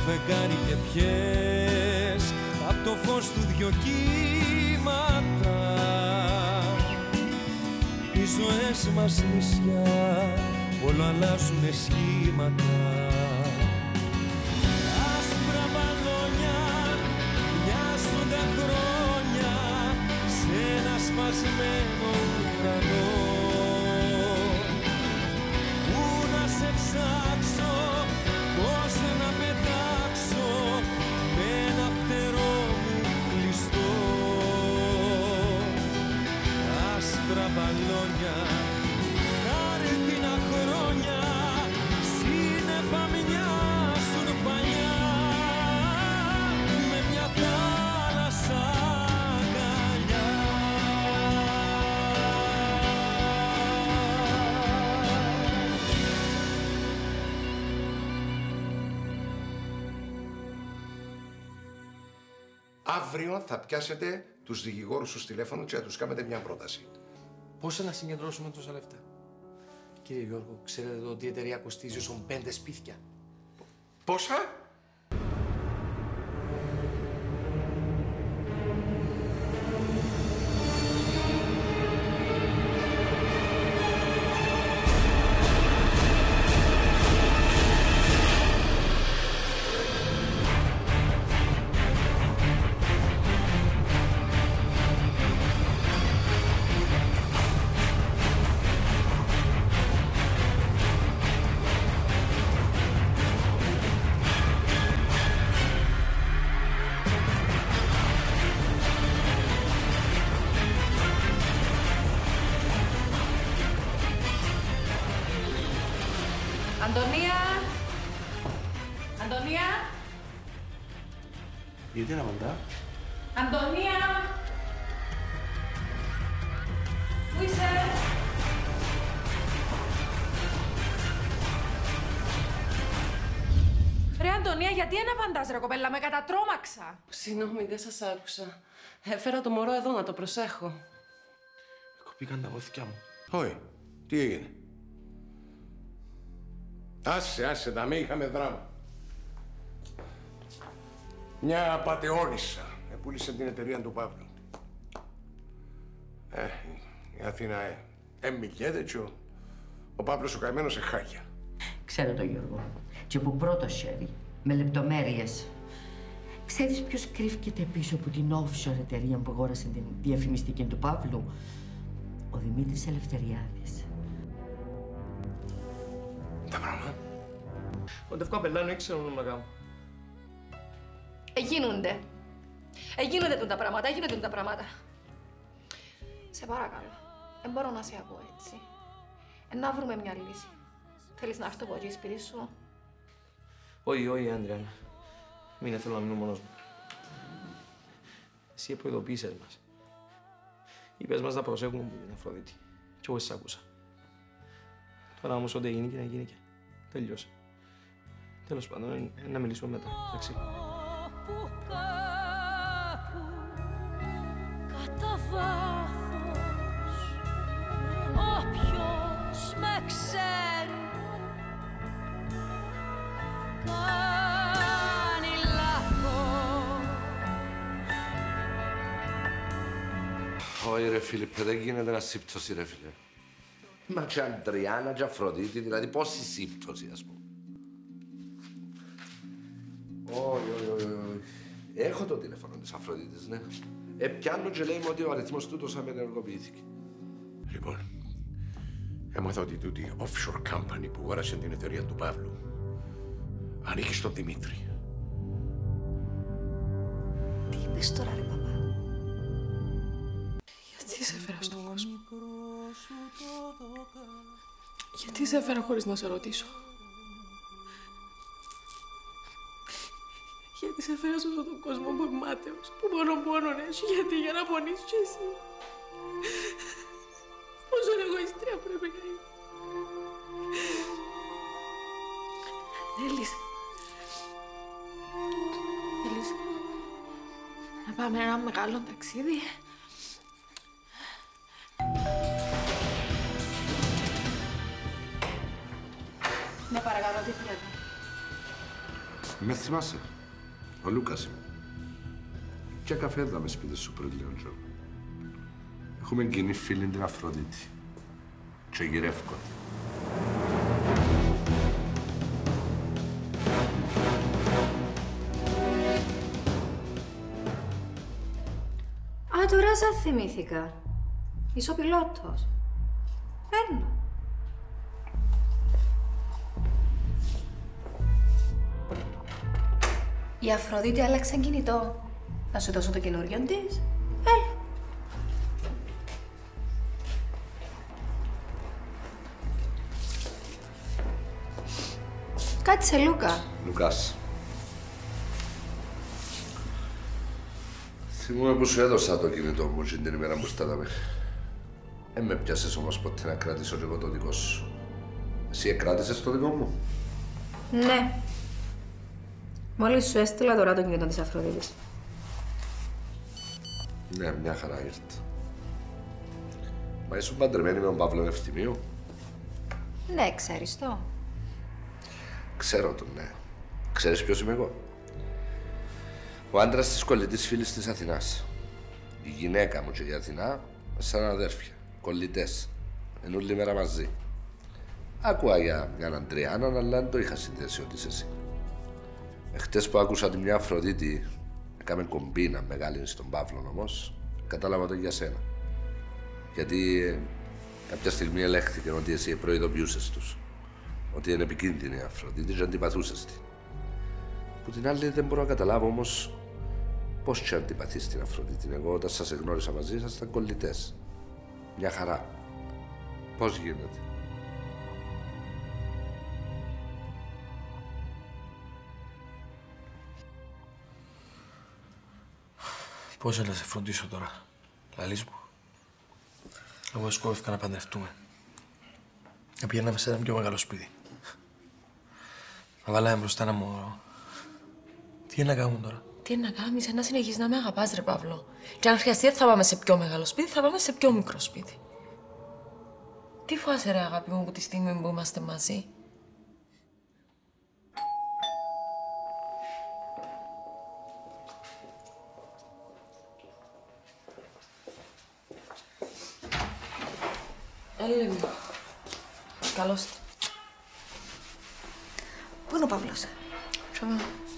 φεγγάρι και πιες απ' το φως του δυο κύματα. Οι ζωές μας νησιά όλο αλλάζουνε σχήματα. Άσπρα μπαλόνια μοιάζουν τα χρόνια σε ένα σπασμένο ουρανό. Πού να σε ψάξω, πώς να πετάξω με ένα φτερό μου κλειστό. Άσπρα μπαλόνια, χάρτινα χρόνια, σύννεφα μοιάζουν παλιά με μια θάλασσα αγκαλιά. Αύριο θα πιάσετε τους δικηγόρους στους τηλέφωνο και θα τους κάνετε μια πρόταση. Πώς να συγκεντρώσουμε τόσα λεφτά? Κύριε Γιώργο, ξέρετε ότι η εταιρεία κοστίζει όσον 5 σπίτια. Πόσα? Αντωνία! Αντωνία! Γιατί να απαντά? Αντωνία! Πού είσαι? Ρε Αντωνία, γιατί δεν απαντάς ρε κοπέλα, με κατατρώμαξα. Συγγνώμη, δεν σας άκουσα. Έφερα το μωρό εδώ να το προσέχω. Κοπήκαν τα πόθηκια μου. Όχι. Τι έγινε? Άσε, τα με είχαμε δράμα. Μια απατεώνισσα πούλησε την εταιρεία του Παύλου. Η Αθήνα μιλιέται και ο Παύλος ο καημένος χάκια. Ξέρω το Γιώργο. Και από πρώτο χέρι, με λεπτομέρειες. Ξέρεις ποιος κρύφκεται πίσω από την offshore εταιρεία που αγόρασε την διαφημιστική του Παύλου? Ο Δημήτρης Ελευθεριάδης. Τα πράγματα. Ο Ντευκό Πελάνο ήξερε να κάνω. Εγίνονται τα πράγματα. Σε παρακαλώ, δεν μπορώ να σε ακούω έτσι. Να βρούμε μια λύση. Θέλεις να έρθω από εκεί σπίτι σου? Όχι, Άντρια. Μην θέλω να μείνω μόνος μου. Εσύ προειδοποίησες μας. Είπες μας να προσέχουμε την Αφροδίτη. Κι εγώ σ' άκουσα. Τώρα όμως ό,τι έγινε και να γίνει και. Τελειώσε. Τέλος πάντων, να μιλήσουμε μετά, εντάξει. Κατά βάθος, όποιος με ξέρει κάνει λάθος. Όχι ρε Φίλιππε, δεν γίνεται να σύμπτωση ρε φίλε. Μα και Αντριάννα και Αφροδίτη, δηλαδή πόση σύμπτωση ας πούμε. Όχι. Έχω το τηλέφωνο της Αφροδίτης, ναι. Πιάνω και λέει μου ότι ο αριθμός τούτος απενεργοποιήθηκε. Λοιπόν, έμαθα ότι τούτη offshore company που αγόρασε την εταιρεία του Παύλου ανήκει στον Δημήτρη. Τι είπες τώρα ρε παπά? Γιατί σε έφερα στον κόσμο? Γιατί σε έφερα χωρίς να σε ρωτήσω? Γιατί σε έφερα σε αυτόν τον κόσμο που είμαι μάταιος, που μόνο έχει, γιατί για να πονείς κι εσύ? Πόσο εγωιστρία πρέπει να είμαι? Θέλεις να πάμε ένα μεγάλο ταξίδι? Ναι, παρακαλώ, τι θέλετε? Με θυμάσαι. Ο Λούκας είμαι. Και καφέ είδαμε σπίτι σου πριν λίγο, Τζο. Έχουμε κοινή φίλη την Αφροδίτη. Και γυρεύκονται. Α, τώρα σας θυμήθηκα. Είσαι ο πιλότος. Παίρνω. Η Αφροδίτη άλλαξε κινητό. Να σου δώσω το καινούριο της. Έλα. Κάτσε, Λούκα. Λουκάς. Θυμούμαι που σου έδωσα το κινητό μου την ημέρα που στάταμε. Με πιάσες όμως ποτέ να κρατήσω και εγώ το δικό σου. Εσύ εκράτησες το δικό μου. Ναι. Μόλις σου έστειλα τώρα το κινητό της Αφροδίτης. Ναι, μια χαρά ήρθε. Μα ήσουν παντρεμένη με τον Παύλο Ευθυμίου. Ναι, ξέρεις το. Ξέρω τον, ναι. Ξέρεις ποιος είμαι εγώ. Ο άντρας της κολλητής φίλης της Αθηνάς. Η γυναίκα μου και η Αθηνά σαν αδέρφια. Κολλητές. Εν όλη μέρα μαζί. Άκουα για μια Αντριάννα, αλλά δεν το είχα συνδέσει ότι είσαι εσύ. Εχθές που άκουσα τη μια Αφροδίτη, έκαμε κομπίνα μεγάλη στον Παύλο όμως, κατάλαβα το για σένα. Γιατί κάποια στιγμή ελέγχθηκε ότι εσύ προειδοποιούσες τους. Ότι είναι επικίνδυνη η Αφροδίτη και αντιπαθούσες την. Που την άλλη δεν μπορώ να καταλάβω όμως πώς και αντιπαθείς την Αφροδίτη. Εγώ όταν σας εγνώρισα μαζί ήσασταν κολλητές. Μια χαρά. Πώς γίνεται. Πώς να σε φροντίσω τώρα, λαλείς μου. Εγώ σκέφτηκα να παντρευτούμε. Να πηγαίναμε σε ένα πιο μεγάλο σπίτι. Να βάλαμε μπροστά ένα μωρό. Τι είναι να κάνουμε τώρα. Τι είναι να κάνεις, να συνεχίσεις να με αγαπάς, ρε Παύλο. Και αν χρειαστεί, θα πάμε σε πιο μεγάλο σπίτι, θα πάμε σε πιο μικρό σπίτι. Τι φάσαι, ρε αγάπη μου, από τη στιγμή που είμαστε μαζί. Έλε μου. Καλώς. Πού είναι ο Παύλος? Τσαβά.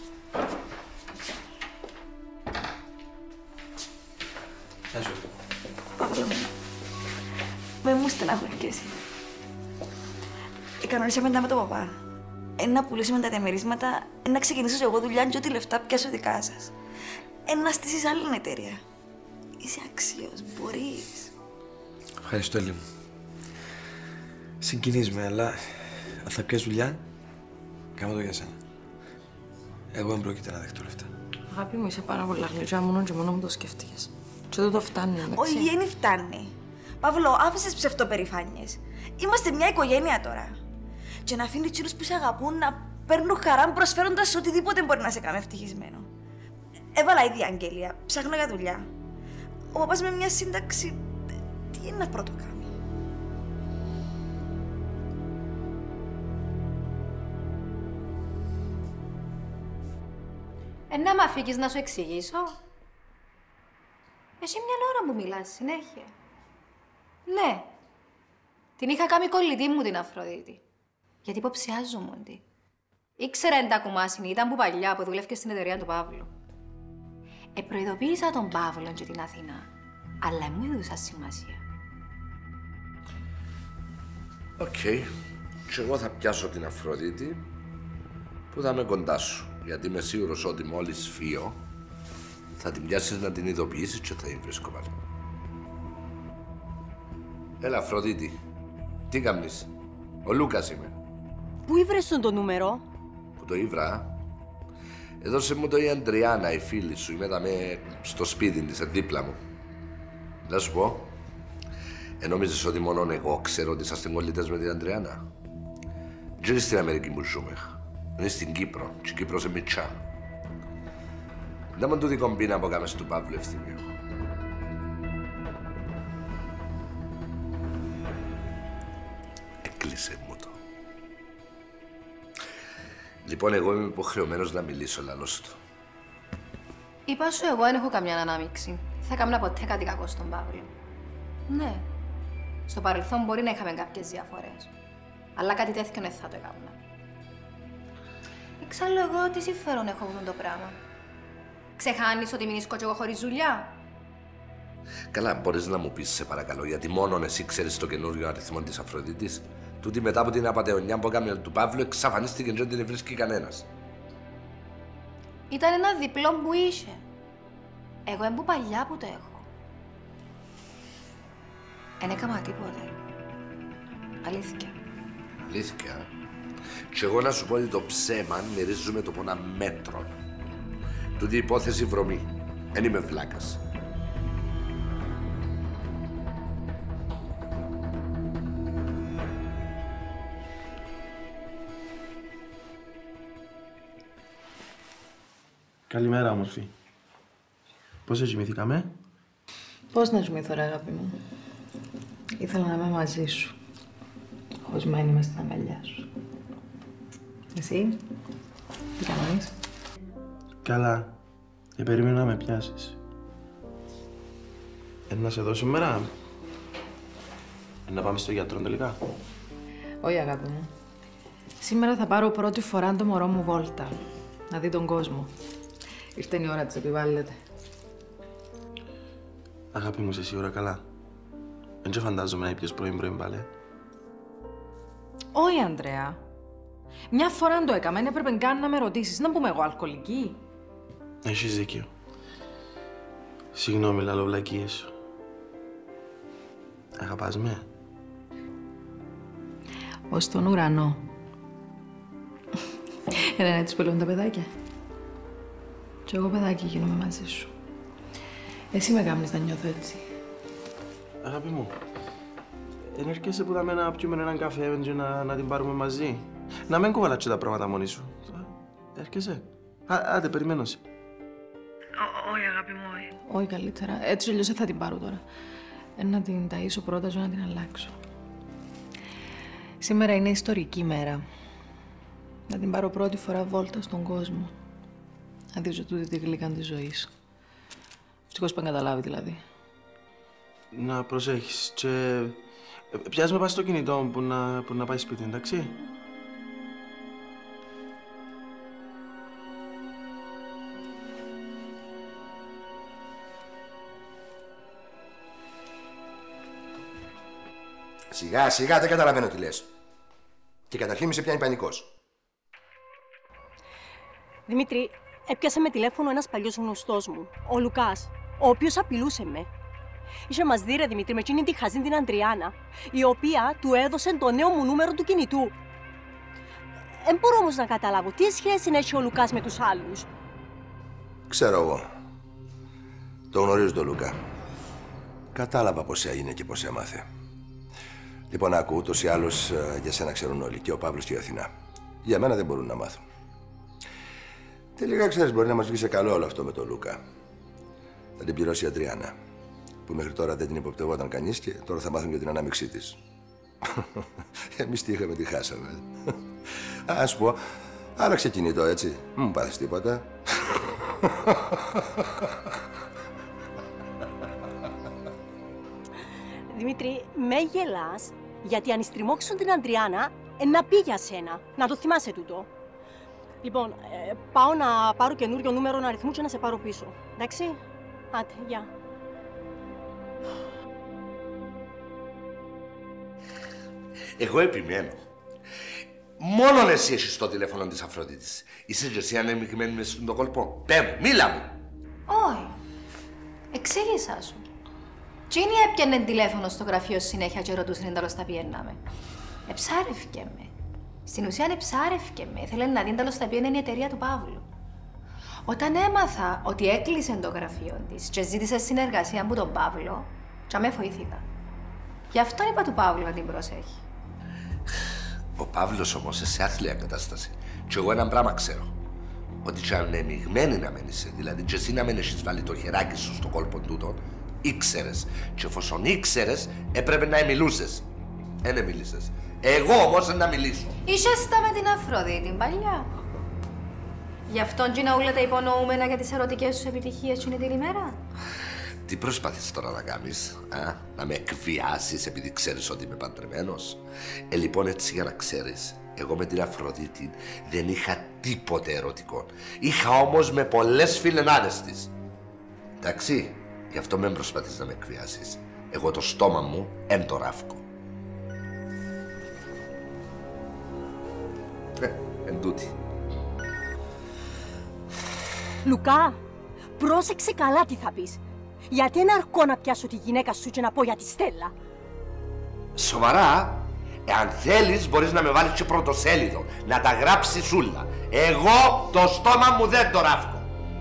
Γεια σου. Παύλο μου. Με μου στεναχωρηκέσαι. Κανονίσαμε τα με τον παπά. Να πουλήσουμε τα διαμερίσματα, να ξεκινήσω εγώ δουλειά και ό,τι λεφτά πιάσω δικά σας. Να στήσεις άλλη εταιρεία. Είσαι αξίος, μπορείς. Ευχαριστώ, Έλλη μου. Συγκινείς με, αλλά αν θα πιάσεις δουλειά, κάνω το για σένα. Εγώ δεν πρόκειται να δεχτώ λεφτά. Αγάπη μου, είσαι πάρα πολλά γλυκιά, μόνο και μόνο μου το σκέφτηκες. Και δεν το φτάνει, εντάξει. Όχι, δεν φτάνει. Παύλο, άφησες ψευτοπερηφάνειες. Είμαστε μια οικογένεια τώρα. Και να αφήνει τσίρους που σε αγαπούν να παίρνουν χαρά προσφέροντας οτιδήποτε μπορεί να σε κάνει ευτυχισμένο. Έβαλα ήδη αγγέλια, ψάχνω για δουλειά. Ο παπάς με μια σύνταξη, τι είναι να πρώτο κάνει. Να μ' αφήκεις να σου εξηγήσω. Εσύ μια ώρα που μιλάς συνέχεια. Ναι. Την είχα κάνει κολλητή μου την Αφροδίτη. Γιατί υποψιάζομαι τη. Ήξερα εν τα κουμάσινη, ήταν που παλιά που δούλευκε στην εταιρεία του Παύλου. Προειδοποίησα τον Παύλο και την Αθηνά, αλλά μου έδωσα σημασία. Οκ. Και εγώ θα πιάσω την Αφροδίτη που θα είμαι κοντά σου. Γιατί είμαι σίγουρος ότι μόλις φύγω θα την πιάσεις να την ειδοποιήσεις και θα την βρίσκω πάλι. Έλα, Αφροδίτη. Τι κάνεις? Ο Λούκας είμαι. Πού ήβρες το νούμερο? Που το ήβρα? Έδωσε μου το η Αντριάννα, η φίλη σου. Είμαι στο σπίτι της, δίπλα μου. Να σου πω. Νόμιζες ότι μόνο εγώ ξέρω ότι είσαστε κολλητές με την Αντριάννα? Δεν είναι στην Αμερική που ζούμε. Είναι στην Κύπρο. Και η Κύπρος είναι μητσά. Δεν μου τούτη κομπίνα που έκαμε του Παύλου Ευθυμίου. Έκλεισε μου το. Λοιπόν, εγώ είμαι υποχρεωμένος να μιλήσω, λαλός του. Είπα σου, εγώ δεν έχω καμιά ανάμειξη. Θα έκανα ποτέ κάτι κακό στον Παύλο. Ναι. Στο παρελθόν μπορεί να είχαμε κάποιες διαφορές. Αλλά κάτι τέτοιο δεν θα το έκανα. Εξάλλου, εγώ τι συμφέρον έχω με το πράγμα. Ξεχάνεις ότι μείνεις και εγώ χωρίς δουλειά. Καλά, μπορείς να μου πεις, σε παρακαλώ, γιατί μόνο εσύ ξέρεις το καινούριο αριθμό της Αφροδίτης. Τούτη μετά από την απατεωνιά που έκαμε του Παύλου, εξαφανίστηκε και δεν την βρίσκει κανένας. Ήταν ένα διπλό που είχε. Εγώ έμπου παλιά που το έχω. Εν έκαμα τίποτε. Αλήθεια. Αλήθεια. Και εγώ να σου πω ότι το ψέμα μυρίζουμε το πόνα μέτρο. Τούτη υπόθεση βρωμή. Εν είμαι βλάκας. Καλημέρα, όμορφη. Πώς κοιμηθήκαμε? Πώς να κοιμηθώ, ρε αγάπη μου. Ήθελα να είμαι μαζί σου. Χωσμένη μες στην αγκαλιά σου. Εσύ, τι κάνεις? Καλά. Περίμενα να με πιάσεις. Να σε δω σήμερα? Να πάμε στο γιατρό τελικά? Όχι, αγάπη μου. Σήμερα θα πάρω πρώτη φορά το μωρό μου βόλτα. Να δει τον κόσμο. Ήρθε η ώρα της, επιβάλλεται. Αγάπη μου, είσαι σίγουρα καλά? Δεν φαντάζομαι να ήπιες πρωί πάλι. Όχι, Ανδρέα. Μια φορά το έκαμε, έπρεπε καν να με ρωτήσεις. Να πούμε εγώ αλκοολική. Έχεις δίκιο. Συγγνώμη, λαλό βλακίες. Αγαπάς με? Ως τον ουρανό. Είναι έτσι που λένε τα παιδάκια. Κι εγώ παιδάκι γίνομαι μαζί σου. Εσύ με κάνεις να νιώθω έτσι. Αγάπη μου, εν έρχεσαι που δάμε να πιούμε έναν καφέ και να την πάρουμε μαζί. Να μην κουβαλάτσαι τα πράγματα μόνη σου. Έρχεσαι. Άντε, περιμένω σε. Όχι, αγάπη μου, όχι. Όχι, καλύτερα. Έτσι αλλιώς θα την πάρω τώρα. Να την ταΐσω πρώτα, να την αλλάξω. Σήμερα είναι ιστορική μέρα. Να την πάρω πρώτη φορά βόλτα στον κόσμο. Να δείξω τούτη τη γλύκα της ζωής. Ευτυχώς που καταλάβει δηλαδή. Να προσέχεις και... Πιάσ' με πας στο κινητό μου που να πάει σπίτι, εντάξει? Σιγά, σιγά, δεν καταλαβαίνω τι λες. Και καταρχήν μη σε πιάνει πανικός. Δημήτρη, έπιασε με τηλέφωνο ένας παλιός γνωστός μου, ο Λουκάς, ο οποίος απειλούσε με. Είχε μας δει, ρε Δημήτρη, με εκείνη τη χαζή την Αντριάννα, η οποία του έδωσε το νέο μου νούμερο του κινητού. Δεν μπορώ όμως να καταλάβω τι σχέση έχει ο Λουκάς με τους άλλους. Ξέρω εγώ. Το γνωρίζω τον Λουκά. Κατάλαβα πώς έγινε και πώς έμαθε. Λοιπόν, άκου, ούτως ή άλλως για σένα ξέρουν όλοι, και ο Παύλος και η Αθηνά. Για μένα δεν μπορούν να μάθουν. Τελικά, ξέρεις, μπορεί να μας βγει σε καλό όλο αυτό με τον Λούκα. Θα την πληρώσει η Αντριάννα, που μέχρι τώρα δεν την υποπτευόταν κανείς και τώρα θα μάθουν για την ανάμειξή της. Εμείς τι είχαμε, τη χάσαμε. Ας πω, άλλαξε κινητό, έτσι. Μην μου πάθεις τίποτα. Δημήτρη, με γελάς, γιατί αν στριμώξουν την Αντριάννα, να πει για σένα. Να το θυμάσαι τούτο. Λοιπόν, πάω να πάρω καινούριο νούμερο αριθμού και να σε πάρω πίσω. Εντάξει, άντε, γεια. Εγώ επιμένω. Μόνον εσύ έχεις το τηλέφωνο της Αφροδίτης. Είσαι και εσύ ανεμειγμένη μες στον κόλπο. Πέ μου, μίλα μου. Όχι. Εξήγησα σου. Τζίνι έπιανε τηλέφωνο στο γραφείο συνέχεια και ρωτούσε αν τέλος τα πιέναμε. Εψάρευκε με. Στην ουσία εψάρευκε με. Ήθελε να δει τέλος τα πιένε η εταιρεία του Παύλου. Όταν έμαθα ότι έκλεισε το γραφείο της και ζήτησε συνεργασία από τον Παύλο, και με βοήθηκα. Γι' αυτό είπα του Παύλου να την προσέχει. Ο Παύλος όμως σε άθλια κατάσταση. Και εγώ έναν πράγμα ξέρω. Ότι και ανεμειγμένη να μένεις, δηλαδή και εσύ να μην έχεις βάλει το χεράκι σου στο κόλπο τούτο, ήξερες. Και εφόσον ήξερες, έπρεπε να μιλούσες. Δεν μίλησες. Εγώ όμως να μιλήσω. Είσαστε με την Αφροδίτη, παλιά. Γι' αυτόν και να όλα τα υπονοούμενα για τις ερωτικές σου επιτυχίες είναι την ημέρα. Τι προσπαθείς τώρα να κάνεις, να με εκβιάσεις επειδή ξέρεις ότι είμαι παντρεμένος? Λοιπόν, έτσι για να ξέρεις, εγώ με την Αφροδίτη δεν είχα τίποτε ερωτικό. Είχα όμως με πολλές φιλενάδες της. Εντάξει, γι' αυτό μην προσπαθείς να με εκβιάσεις. Εγώ το στόμα μου εν το ράφκω. Εν τούτη. Λουκά, πρόσεξε καλά τι θα πεις. Γιατί είναι αρκό να πιάσω τη γυναίκα σου και να πω για τη Στέλλα. Σοβαρά, εάν θέλεις μπορείς να με βάλεις και πρωτοσέλιδο, να τα γράψεις ούλα. Εγώ το στόμα μου δεν το ράφκω.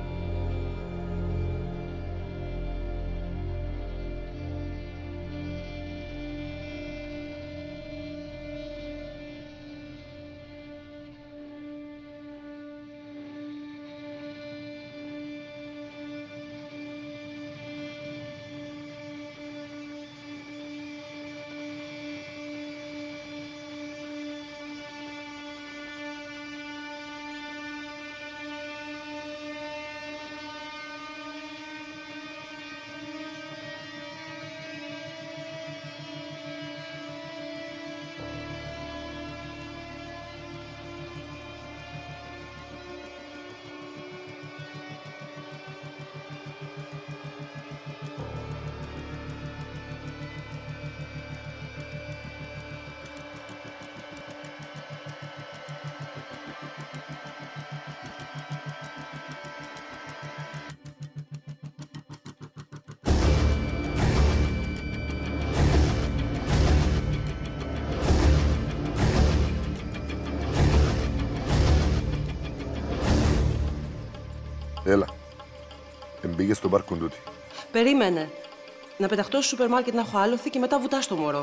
Έλα. Μπήκε στο μπαρ κουντούτι. Περίμενε. Να πεταχτώ στο σούπερ μάρκετ να έχω άλοθη και μετά βουτά στο μωρό.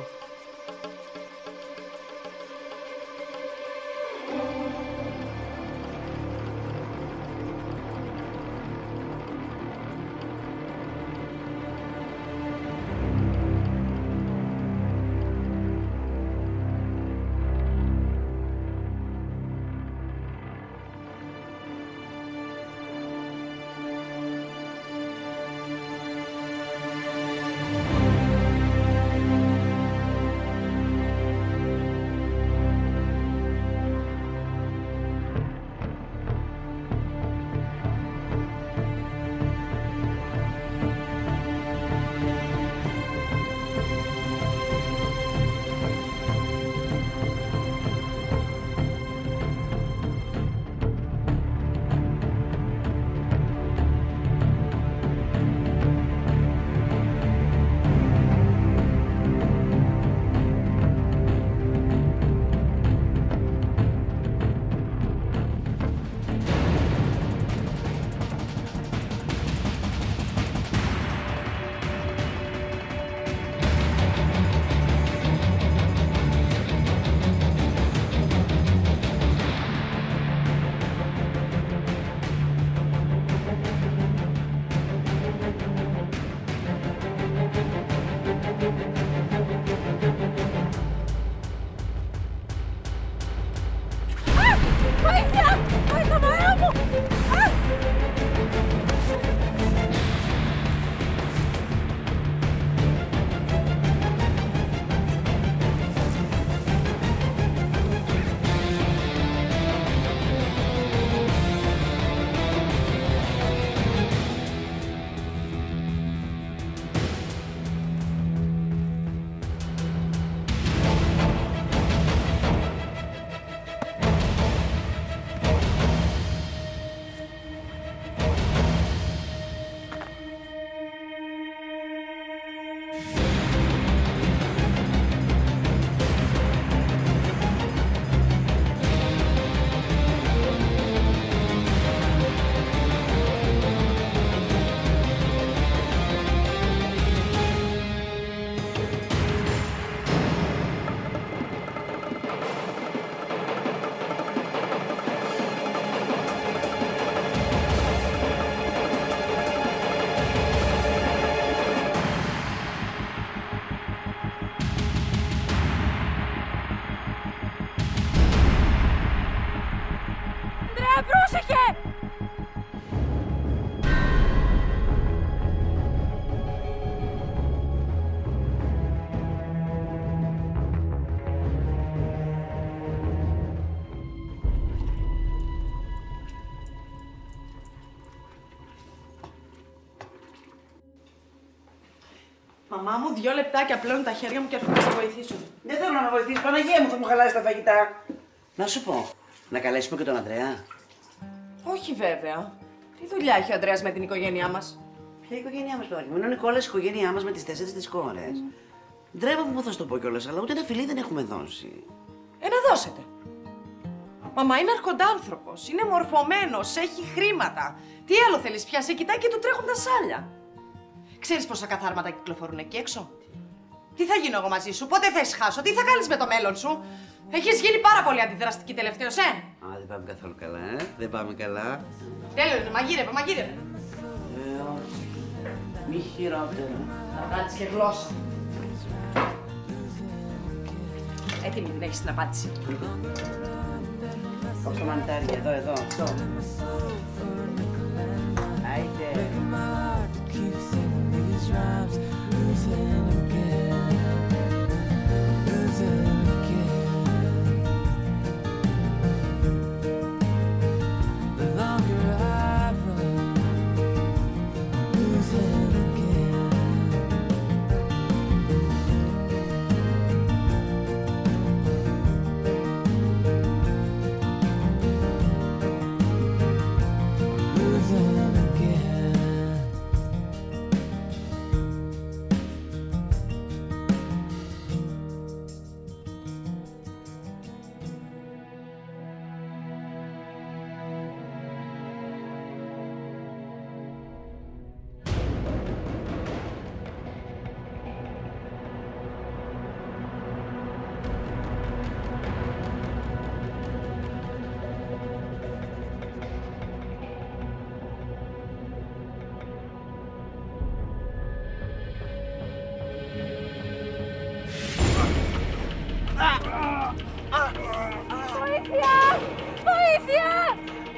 Πρόσεχε! Μαμά μου, 2 λεπτάκια πλέον τα χέρια μου και έρχομαι να σε βοηθήσω. Δεν θέλω να με βοηθήσει. Παναγία μου, θα μου χαλάσει τα φαγητά. Να σου πω, να καλέσουμε και τον Ανδρέα. Όχι βέβαια. Τι δουλειά έχει ο Ανδρέας με την οικογένειά μας? Ποια οικογένειά μας, Πάλι μου? Είναι ο Νικόλας η οικογένειά μας με τις 4 τις κόρες. Ντρέπομαι που θα σου το πω κιόλας, αλλά ούτε ένα φιλί δεν έχουμε δώσει. Να δώσετε. Μαμά είναι αρχοντάνθρωπος, είναι μορφωμένος, έχει χρήματα. Τι άλλο θέλεις πια, σε κοιτάει και του τρέχουν τα σάλια. Ξέρεις πόσα καθάρματα κυκλοφορούν εκεί έξω? Τι θα γίνω εγώ μαζί σου, πότε θα εσχάσω, τι θα κάνεις με το μέλλον σου? Έχεις γίνει πάρα πολύ αντιδραστική τελευταίως, Α, δεν πάμε καθόλου καλά, δεν πάμε καλά. Τέλος, μαγείρευε, μαγείρευε. Όχι. Μη χειρότερα. Θα βγάλεις και γλώσσα. Έτοιμη την έχεις την απάντηση. Κόψε το μανιτάρι, εδώ, αυτό. Άιτε. Βοήθεια! Βοήθεια!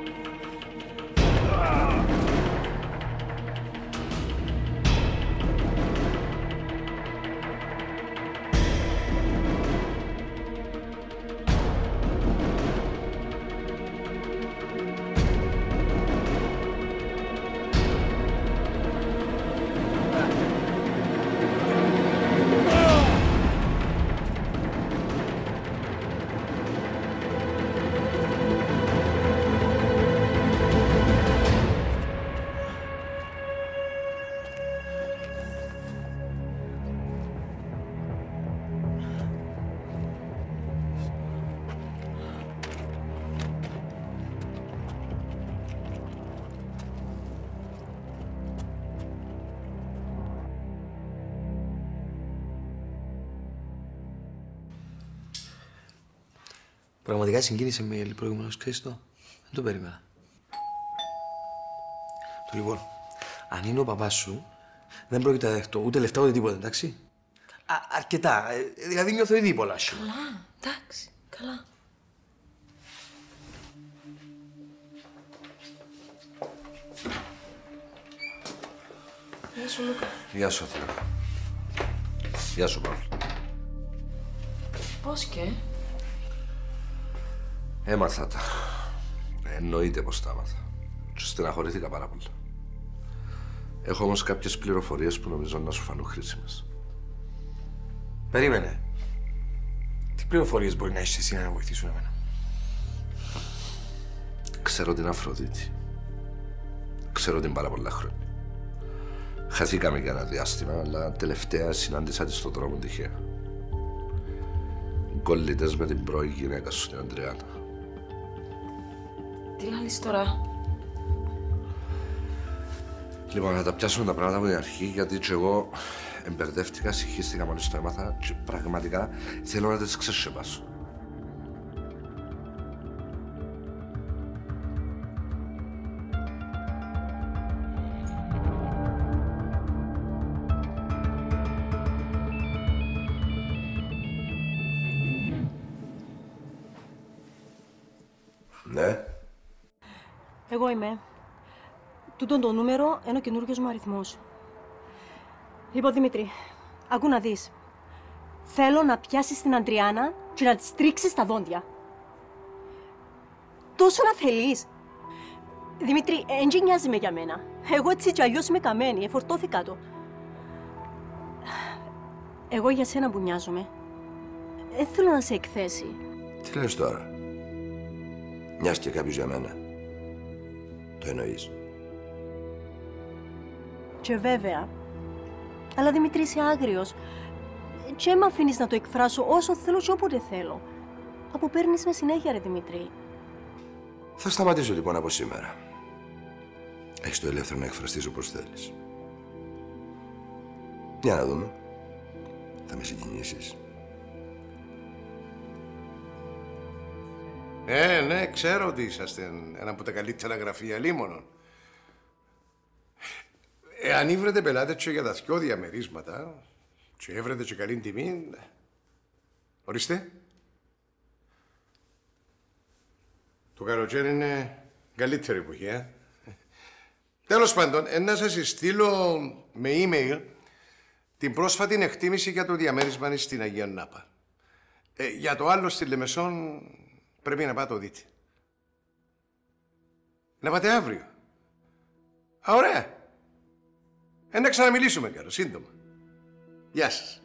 Πραγματικά συγκίνησε με η Έλλη προηγουμένως, ξέρεις το. Δεν το περίμενα. Το λοιπόν, αν είναι ο παπάς σου, δεν πρόκειται να δεχτώ ούτε λεφτά ούτε τίποτα, εντάξει. Αρκετά. Δηλαδή νιώθω ήδη πολλά σου. Καλά, εντάξει, καλά. Γεια σου, Λούκα. Γεια σου, Αθήνα. Γεια σου, Παύλο. Πώς και? Έμαθα τα. Εννοείται πως τα έμαθα. Και στεναχωρήθηκα πάρα πολύ. Έχω όμως κάποιες πληροφορίες που νομίζω να σου φανούν χρήσιμες. Περίμενε. Τι πληροφορίες μπορεί να έχεις εσύ να βοηθήσουν εμένα? Ξέρω την Αφροδίτη. Ξέρω την πάρα πολλά χρόνια. Χαθήκαμε για ένα διάστημα, αλλά τελευταία συνάντησα τη στον δρόμο τυχαία. Κολλητές με την πρώη γυναίκα σου, την Αντριάννα. Τι λάλης τώρα? Λοιπόν, θα τα πιάσουμε τα πράγματα από την αρχή, γιατί και εγώ εμπερδεύτηκα, συγχύστηκα μόλις το έμαθα και πραγματικά θέλω να τις ξεσεπάσω. Ναι. Εγώ είμαι. Τούτον το νούμερο είναι ο καινούργιος μου αριθμός. Λοιπόν, Δημήτρη, ακού να δεις. Θέλω να πιάσεις την Αντριάννα και να της τρίξεις τα δόντια. Τόσο να θέλεις. Δημήτρη, δεν νοιάζει με για μένα. Εγώ έτσι κι αλλιώς είμαι καμένη, εφορτώθηκα το. Εγώ για σένα που νοιάζομαι. Δεν θέλω να σε εκθέσει. Τι λες τώρα? Μοιάζει και κάποιος για μένα. Το εννοείς? Και βέβαια. Αλλά Δημήτρη, είσαι άγριος. Και με αφήνεις να το εκφράσω όσο θέλω και όποτε θέλω. Αποπαίρνεις με συνέχεια, ρε Δημήτρη. Θα σταματήσω λοιπόν από σήμερα. Έχεις το ελεύθερο να εκφραστείς όπως θέλεις. Για να δούμε. Θα με συγκινήσεις. Ναι, ξέρω ότι είσαστε ένα από τα καλύτερα γραφεία λίμωνων. Εάν ήβρετε πελάτες και για τα δυο διαμερίσματα και έβρετε και καλή τιμή, ορίστε. Το καλοκαίρι είναι καλύτερη εποχή, Τέλος πάντων, να σας στείλω με email την πρόσφατη εκτίμηση για το διαμέρισμα στην Αγία Νάπα. Για το άλλο στη Λεμεσόν πρέπει να πάτε το δείτε. Να πάτε αύριο. Ωραία. Να ξαναμιλήσουμε καλό, σύντομα. Γεια σας.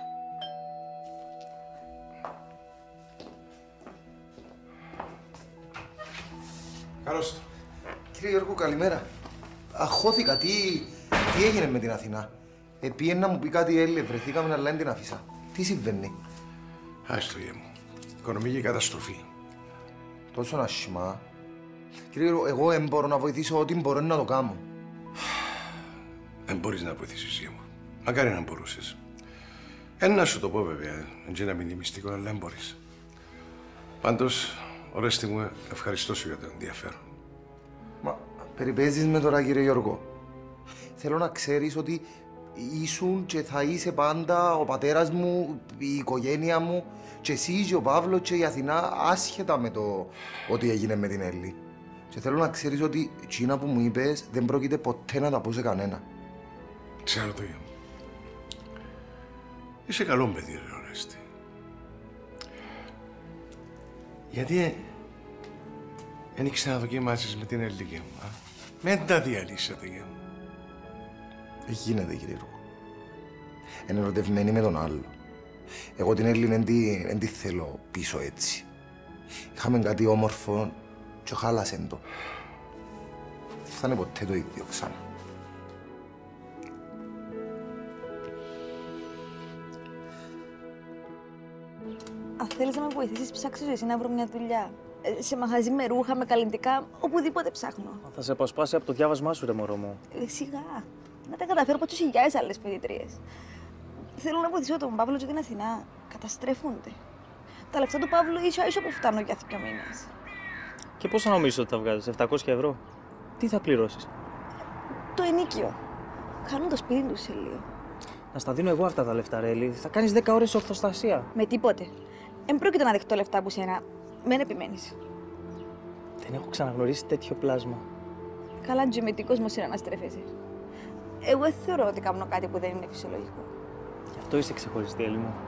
Καλώς. Κύριε Γιώργο, καλημέρα. Αχώθηκα. Τι έγινε με την Αθηνά? Επήγαινε να μου πει κάτι Έλλη, βρεθήκαμε αλλά δεν την αφήσα. Τι συμβαίνει? Άστο, γε μου. Οικονομική καταστροφή. Τόσο άσχημα. Κύριε Γιώργο, εγώ δεν μπορώ να βοηθήσω ό,τι μπορώ να το κάνω. Δεν μπορείς να βοηθήσεις, γε μου. Μακάρι να μπορούσες. Να σου το πω βέβαια, δεν να μην είναι μυστικό, αλλά δεν μπορείς. Πάντως, Ορέστη μου, ευχαριστώ σου για το ενδιαφέρον. Μα περιπέζεις με τώρα, κύριε Γιώργο. Θέλω να ξέρεις ότι ήσουν και θα είσαι πάντα ο πατέρας μου, η οικογένεια μου, και εσύ και ο Παύλος και η Αθηνά, άσχετα με το ότι έγινε με την Έλλη. Και θέλω να ξέρεις ότι εκείνα που μου είπες δεν πρόκειται ποτέ να τα πω σε κανένα. Ξέρω το, γιο μου. Είσαι καλό παιδί, ρε Ορέστη. Γιατί δεν ήξερα να δοκιμάσεις με την Έλλη, γιο μου. Μην τα διαλύσετε, γιο μου. Δεν γίνεται, κύριε Γιώργο. Είναι ερωτευμένη με τον άλλο. Εγώ την Έλλη δεν τη θέλω πίσω έτσι. Είχαμε κάτι όμορφο και χάλασε το. Δεν θα είναι ποτέ το ίδιο ξανά. Αν θέλεις να με βοηθήσεις, ψάξω εσύ να βρω μια δουλειά. Σε μαγαζί με ρούχα, με καλλιτικά, οπουδήποτε ψάχνω. Θα σε αποσπάσει από το διάβασμά σου, ρε μωρό μου. Σιγά. Να τα καταφέρω από 2.000 άλλες φοιτητρίες. Θέλω να βοηθήσω τον Παύλο και την Αθηνά. Καταστρέφονται. Τα λεφτά του Παύλου ίσως που φτάνω για 2 μήνες. Και πόσα νομίζεις ότι θα βγάζεις, 700 ευρώ? Τι θα πληρώσεις? Το ενοίκιο. Κάνουν το σπίτι του σε λίγο. Να στα δίνω εγώ αυτά τα λεφτά, Ρέλη. Θα κάνεις 10 ώρες ορθοστασία. Με τίποτε. Εν πρόκειται να δεχτώ λεφτά από σένα. Μεν επιμένεις. Δεν έχω ξαναγνωρίσει τέτοιο πλάσμα. Καλά, τζιμετή κόσμος είναι να στρέφεσαι. Εγώ δεν θεωρώ ότι κάνω κάτι που δεν είναι φυσιολογικό. Γι' αυτό είσαι ξεχωριστή, Έλλη μου.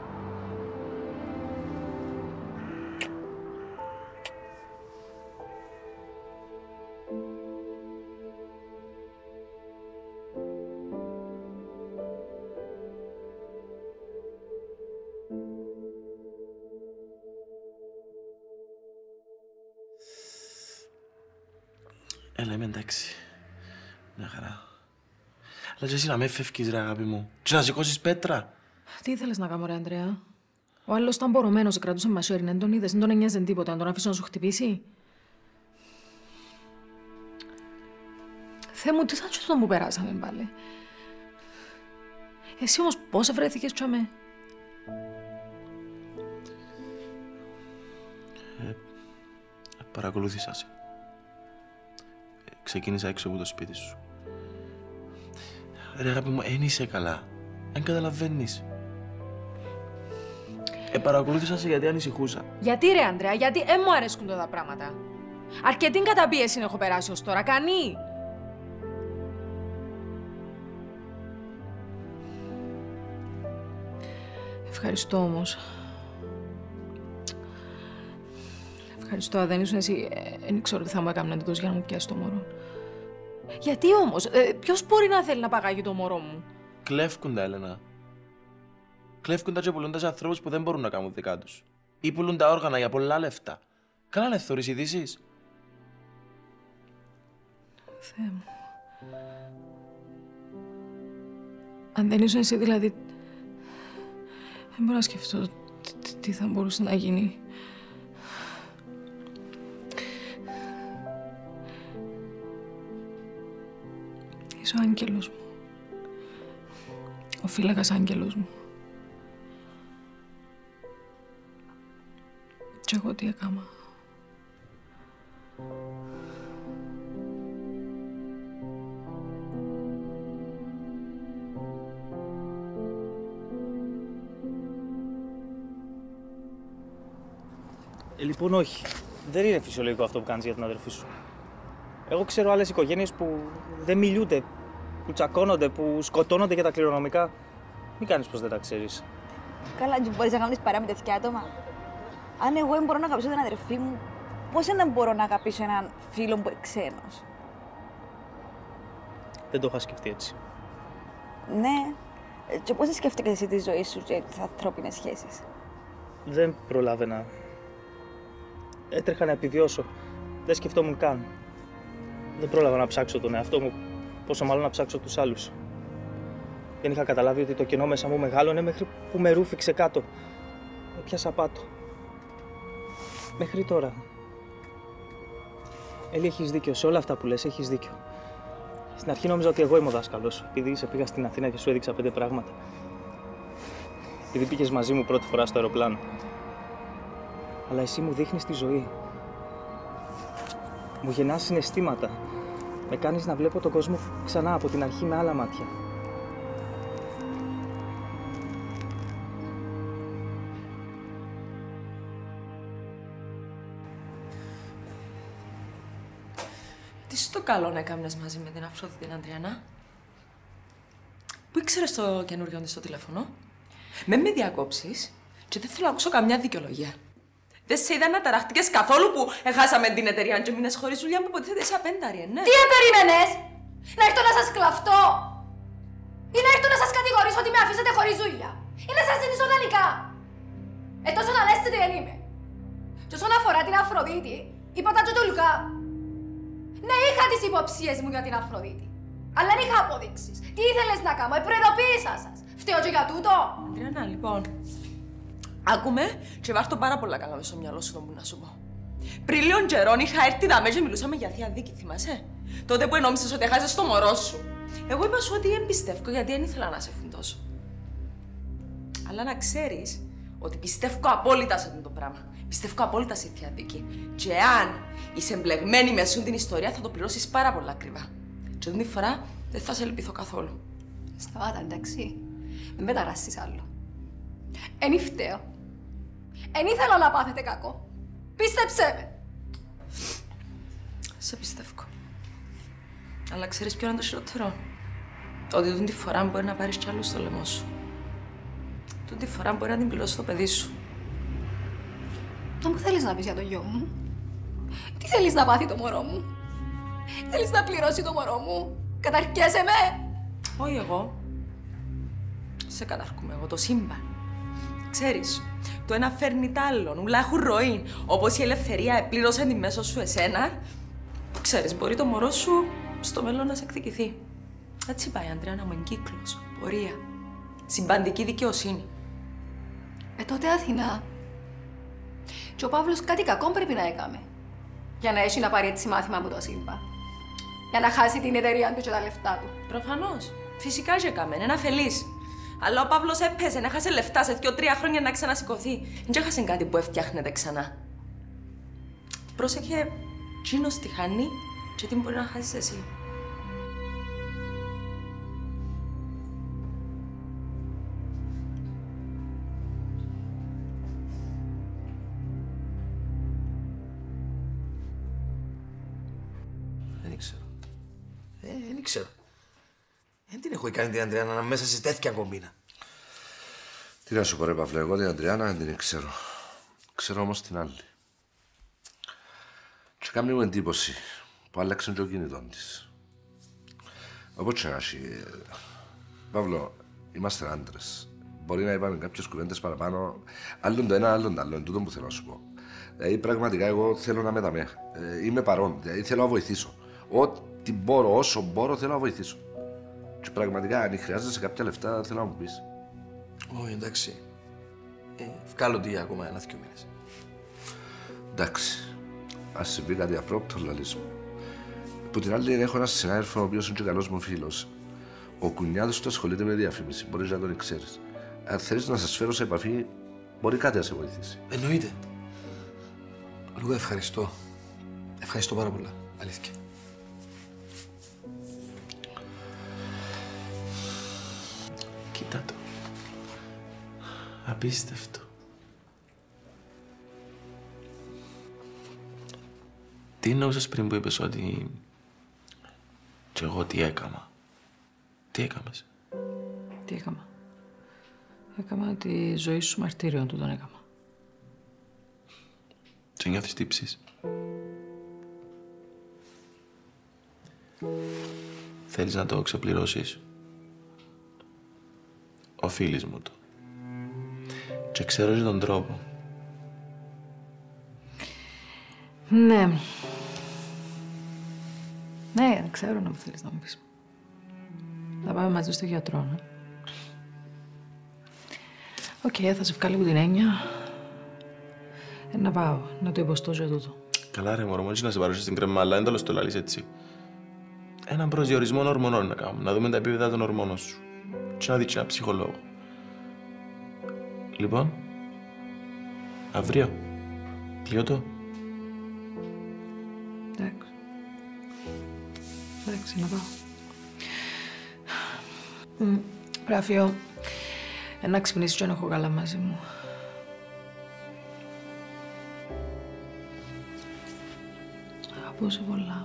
Έλα, είμαι εντάξει. Μια χαρά. Αλλά και εσύ να με φεύγεις, ρε αγάπη μου. Και να σηκώσεις πέτρα. Τι ήθελες να κάνω, ρε Ανδρέα? Ο άλλος ήταν μπορωμένος, κρατούσε μασέρι, δεν τον είδες, δεν τον ένοιαζε τίποτα, να τον αφήσω να σου χτυπήσει. Θεέ μου, τι θα τσούτο που περάσαμε πάλι. Εσύ όμως πώς βρέθηκες τσάμε? Παρακολούθησα σε. Ξεκίνησα έξω από το σπίτι σου. Ρε αγάπη μου, εν είσαι καλά. Εν καταλαβαίνεις. Παρακολούθησα σε γιατί ανησυχούσα. Γιατί ρε Ανδρέα, γιατί μου αρέσκουν τα πράγματα. Αρκετή καταπίεση έχω περάσει ως τώρα, κανεί. Ευχαριστώ όμως. Ευχαριστώ, δεν ήσουν εσύ. Δεν ήξερα ότι θα μου έκαναν εντός για να μου πιάσει το μωρό. Γιατί όμως, ποιος μπορεί να θέλει να παγάγει το μωρό μου? Κλέφκουν τα, Έλενα. Κλέφκουν τα και πουλούν τα σε ανθρώπους που δεν μπορούν να κάνουν δικά τους. Ή πουλούν τα όργανα για πολλά λεφτά. Καλά να θωρείς ειδήσεις. Θεέ μου. Αν δεν ήσουν εσύ, δηλαδή, δεν μπορώ να σκεφτώ τι θα μπορούσε να γίνει. Είσαι ο άγγελος μου. Ο φύλακας άγγελος μου. Και εγώ τι έκανα. Λοιπόν, όχι. Δεν είναι φυσιολογικό αυτό που κάνεις για την αδερφή σου. Εγώ ξέρω άλλες οικογένειες που δεν μιλούνται, που τσακώνονται, που σκοτώνονται για τα κληρονομικά. Μην κάνεις πως δεν τα ξέρεις. Καλά, και μπορείς να κάνεις παρά με τέτοια άτομα. Αν εγώ δεν μπορώ να αγαπήσω την αδερφή μου, πώς δεν μπορώ να αγαπήσω έναν φίλο που είναι ξένος. Δεν το είχα σκεφτεί έτσι. Ναι. Και πώς σκέφτηκες εσύ τη ζωή σου και τις ανθρώπινες σχέσεις. Δεν προλάβαινα. Έτρεχα να επιβιώσω. Δεν σκεφτόμουν καν. Δεν πρόλαβα να ψάξω τον εαυτό μου, πόσο μάλλον να ψάξω τους άλλους. Δεν είχα καταλάβει ότι το κενό μέσα μου μεγάλωνε μέχρι που με ρούφηξε κάτω. Με πιάσα πάτο. Μέχρι τώρα. Έλλη, έχεις δίκιο. Σε όλα αυτά που λες, έχεις δίκιο. Στην αρχή νόμιζα ότι εγώ είμαι ο δάσκαλος, επειδή σε πήγα στην Αθήνα και σου έδειξα 5 πράγματα. Επειδή πήγες μαζί μου πρώτη φορά στο αεροπλάνο. Αλλά εσύ μου δείχνεις τη ζωή. Μου γεννάς συναισθήματα. Με κάνεις να βλέπω τον κόσμο ξανά από την αρχή με άλλα μάτια. Τι στο καλό να έκαμνες μαζί με την Αφρόδητη την Αντριανά. Πού ήξερες το καινούριο της στο τηλέφωνο. Με διακόψεις και δεν θέλω να ακούσω καμιά δικαιολογία. Δεν σε είδα να ταραχτήκες καθόλου που έχασαμε την εταιρεία και μείνες χωρίς δουλειά που υποτίθεται σε απένταρη, ναι. Τι περίμενες! Να έρθω να σας κλαφτώ! Ή να έρθω να σας κατηγορήσω ότι με αφήσατε χωρίς δουλειά! Ή να σας ζητήσω δανεικά! Τόσο να λέστε δεν είμαι. Και όσον αφορά την Αφροδίτη, είπα τα και το Λουκά. Ναι, είχα τις υποψίες μου για την Αφροδίτη. Αλλά δεν είχα αποδείξεις. Τι ήθελες να κάνω, προειδοποίησα σας. Φταίω και για τούτο. Αντριανά, λοιπόν. Άκουμε και βάρ' το πάρα πολλά καλά μες στο μυαλό σου, να σου πω. Πριν λίγων καιρών είχα έρθει δαμέ και μιλούσαμε για θεία δίκη, θυμάσαι. Τότε που νόμισες ότι έχασες το μωρό σου. Εγώ είπα σου ότι δεν πιστεύω γιατί δεν ήθελα να σε φουντώσω. Αλλά να ξέρεις ότι πιστεύω απόλυτα σε αυτό το πράγμα. Πιστεύω απόλυτα σε θεία δίκη. Και αν είσαι εμπλεγμένη με σου την ιστορία θα το πληρώσεις πάρα πολλά ακριβά. Και την φορά δεν θα σε λυπηθώ καθόλου. Σταμάτα, εντάξει. Μην μεταράσεις άλλο. Εν φταίω. Εν ήθελα να πάθετε κακό. Πίστεψέ με. Σε πιστεύω. Αλλά ξέρεις ποιο είναι το χειρότερο. Ότι τούτη φορά μπορεί να πάρεις κι άλλους στο λαιμό σου. Τούτη φορά μπορεί να την πληρώσει το παιδί σου. Να μου θέλεις να πεις για το γιο μου. Τι θέλεις να πάθει το μωρό μου. Θέλεις να πληρώσει το μωρό μου. Καταρκέσαι με. Όχι εγώ. Σε καταρκούμε εγώ, το σύμπαν. Ξέρεις, το ένα φέρνει τ' άλλον, ούλα έχουν ροή. Όπως η ελευθερία επλήρωσε τη μέσω σου εσένα, ξέρεις, μπορεί το μωρό σου στο μέλλον να σε εκδικηθεί. Έτσι πάει, Αντριάννα μου, εγκύκλος, πορεία, συμπαντική δικαιοσύνη. Τότε Αθηνά. Και ο Παύλος κάτι κακό πρέπει να έκαμε. Για να έχει να πάρει έτσι μάθημα από το σύμπαν. Για να χάσει την εταιρεία του και τα λεφτά του. Προφανώς. Φυσικά και έκαμε, είναι αφελής. Αλλά ο Παύλος έπαιζε, έχασε λεφτά σε 2-3 χρόνια να ξανασηκωθεί. Δεν έχασε κάτι που έφτιαχνεται ξανά. Πρόσεχε, τσίνος τη χάνει και τι μπορεί να χάσεις εσύ. Δεν ήξερα. Δεν ήξερα. Δεν την έχω κάνει την Αντριάννα μέσα σε τέτοια κομπίνα. Τι να σου πω ρε Παύλο, εγώ την Αντριάννα δεν την ξέρω. Ξέρω όμως την άλλη. Και κάνει μου εντύπωση που άλλαξε το κινητό της. Όπως και να έχει, Παύλο, είμαστε άντρες. μπορεί να είπαμε κάποιες κουβέντες παραπάνω. Άλλον το ένα, άλλον το άλλο. Είναι τούτο που θέλω να σου πω. Δηλαδή, πραγματικά, εγώ θέλω να είμαι δαμέ. Είμαι παρόν. Δηλαδή, θέλω να βοηθήσω. Ό,τι μπορώ, όσο μπορώ, θέλω να βοηθήσω. Και πραγματικά, αν χρειάζεσαι κάποια λεφτά, θέλω να μου πεις. Όχι, εντάξει. Βγάλω τι ακόμα 1-2 μήνες. Εντάξει. Ας συμβεί κάτι απρόπτω, λαλείς μου. Που την άλλη, έχω έναν συνάδελφο, ο οποίος είναι και καλός μου φίλος. Ο κουνιάδος του ασχολείται με διαφήμιση. Μπορείς να τον ξέρεις. Αν θέλεις να σας φέρω σε επαφή, μπορεί κάτι να σε βοηθήσει. Εννοείται. Λούκα, ευχαριστώ. Ευχαριστώ πάρα πολλά. Αλήθεια. Κοίτα το. Απίστευτο. Τι εννοούσες πριν που είπες ότι... κι εγώ τι έκαμα. Τι έκαμες. Τι έκαμα. Έκαμα τη ζωή σου μαρτύριο, του τον έκαμα. Και νιώθεις τύψεις. Θέλεις να το ξεπληρώσεις. Οφείλεις μου το. Και ξέρω και τον τρόπο. Ναι. Ναι, ξέρω να μου θέλεις να μου πεις. Θα πάμε μαζί στο γιατρό, ναι. Οκ, θα σε βγάλει από την έννοια. Να πάω, να το υποστώ για τούτο. Καλά ρε μωρό, μόλις να σε παρουσιάσει στην κρέμα, αλλά δεν τέλος το λαλείς έτσι. Έναν προσδιορισμό ορμονών να κάνουμε, να δούμε τα επίπεδα των ορμόνων σου. Και να δεις ένα ψυχολόγο. Λοιπόν, αύριο, κλειώτο. Εντάξει. Εντάξει, να πάω. Ράφιο, να ξυπνήσεις και να έχω καλά μαζί μου. Αγαπώ σε πολλά.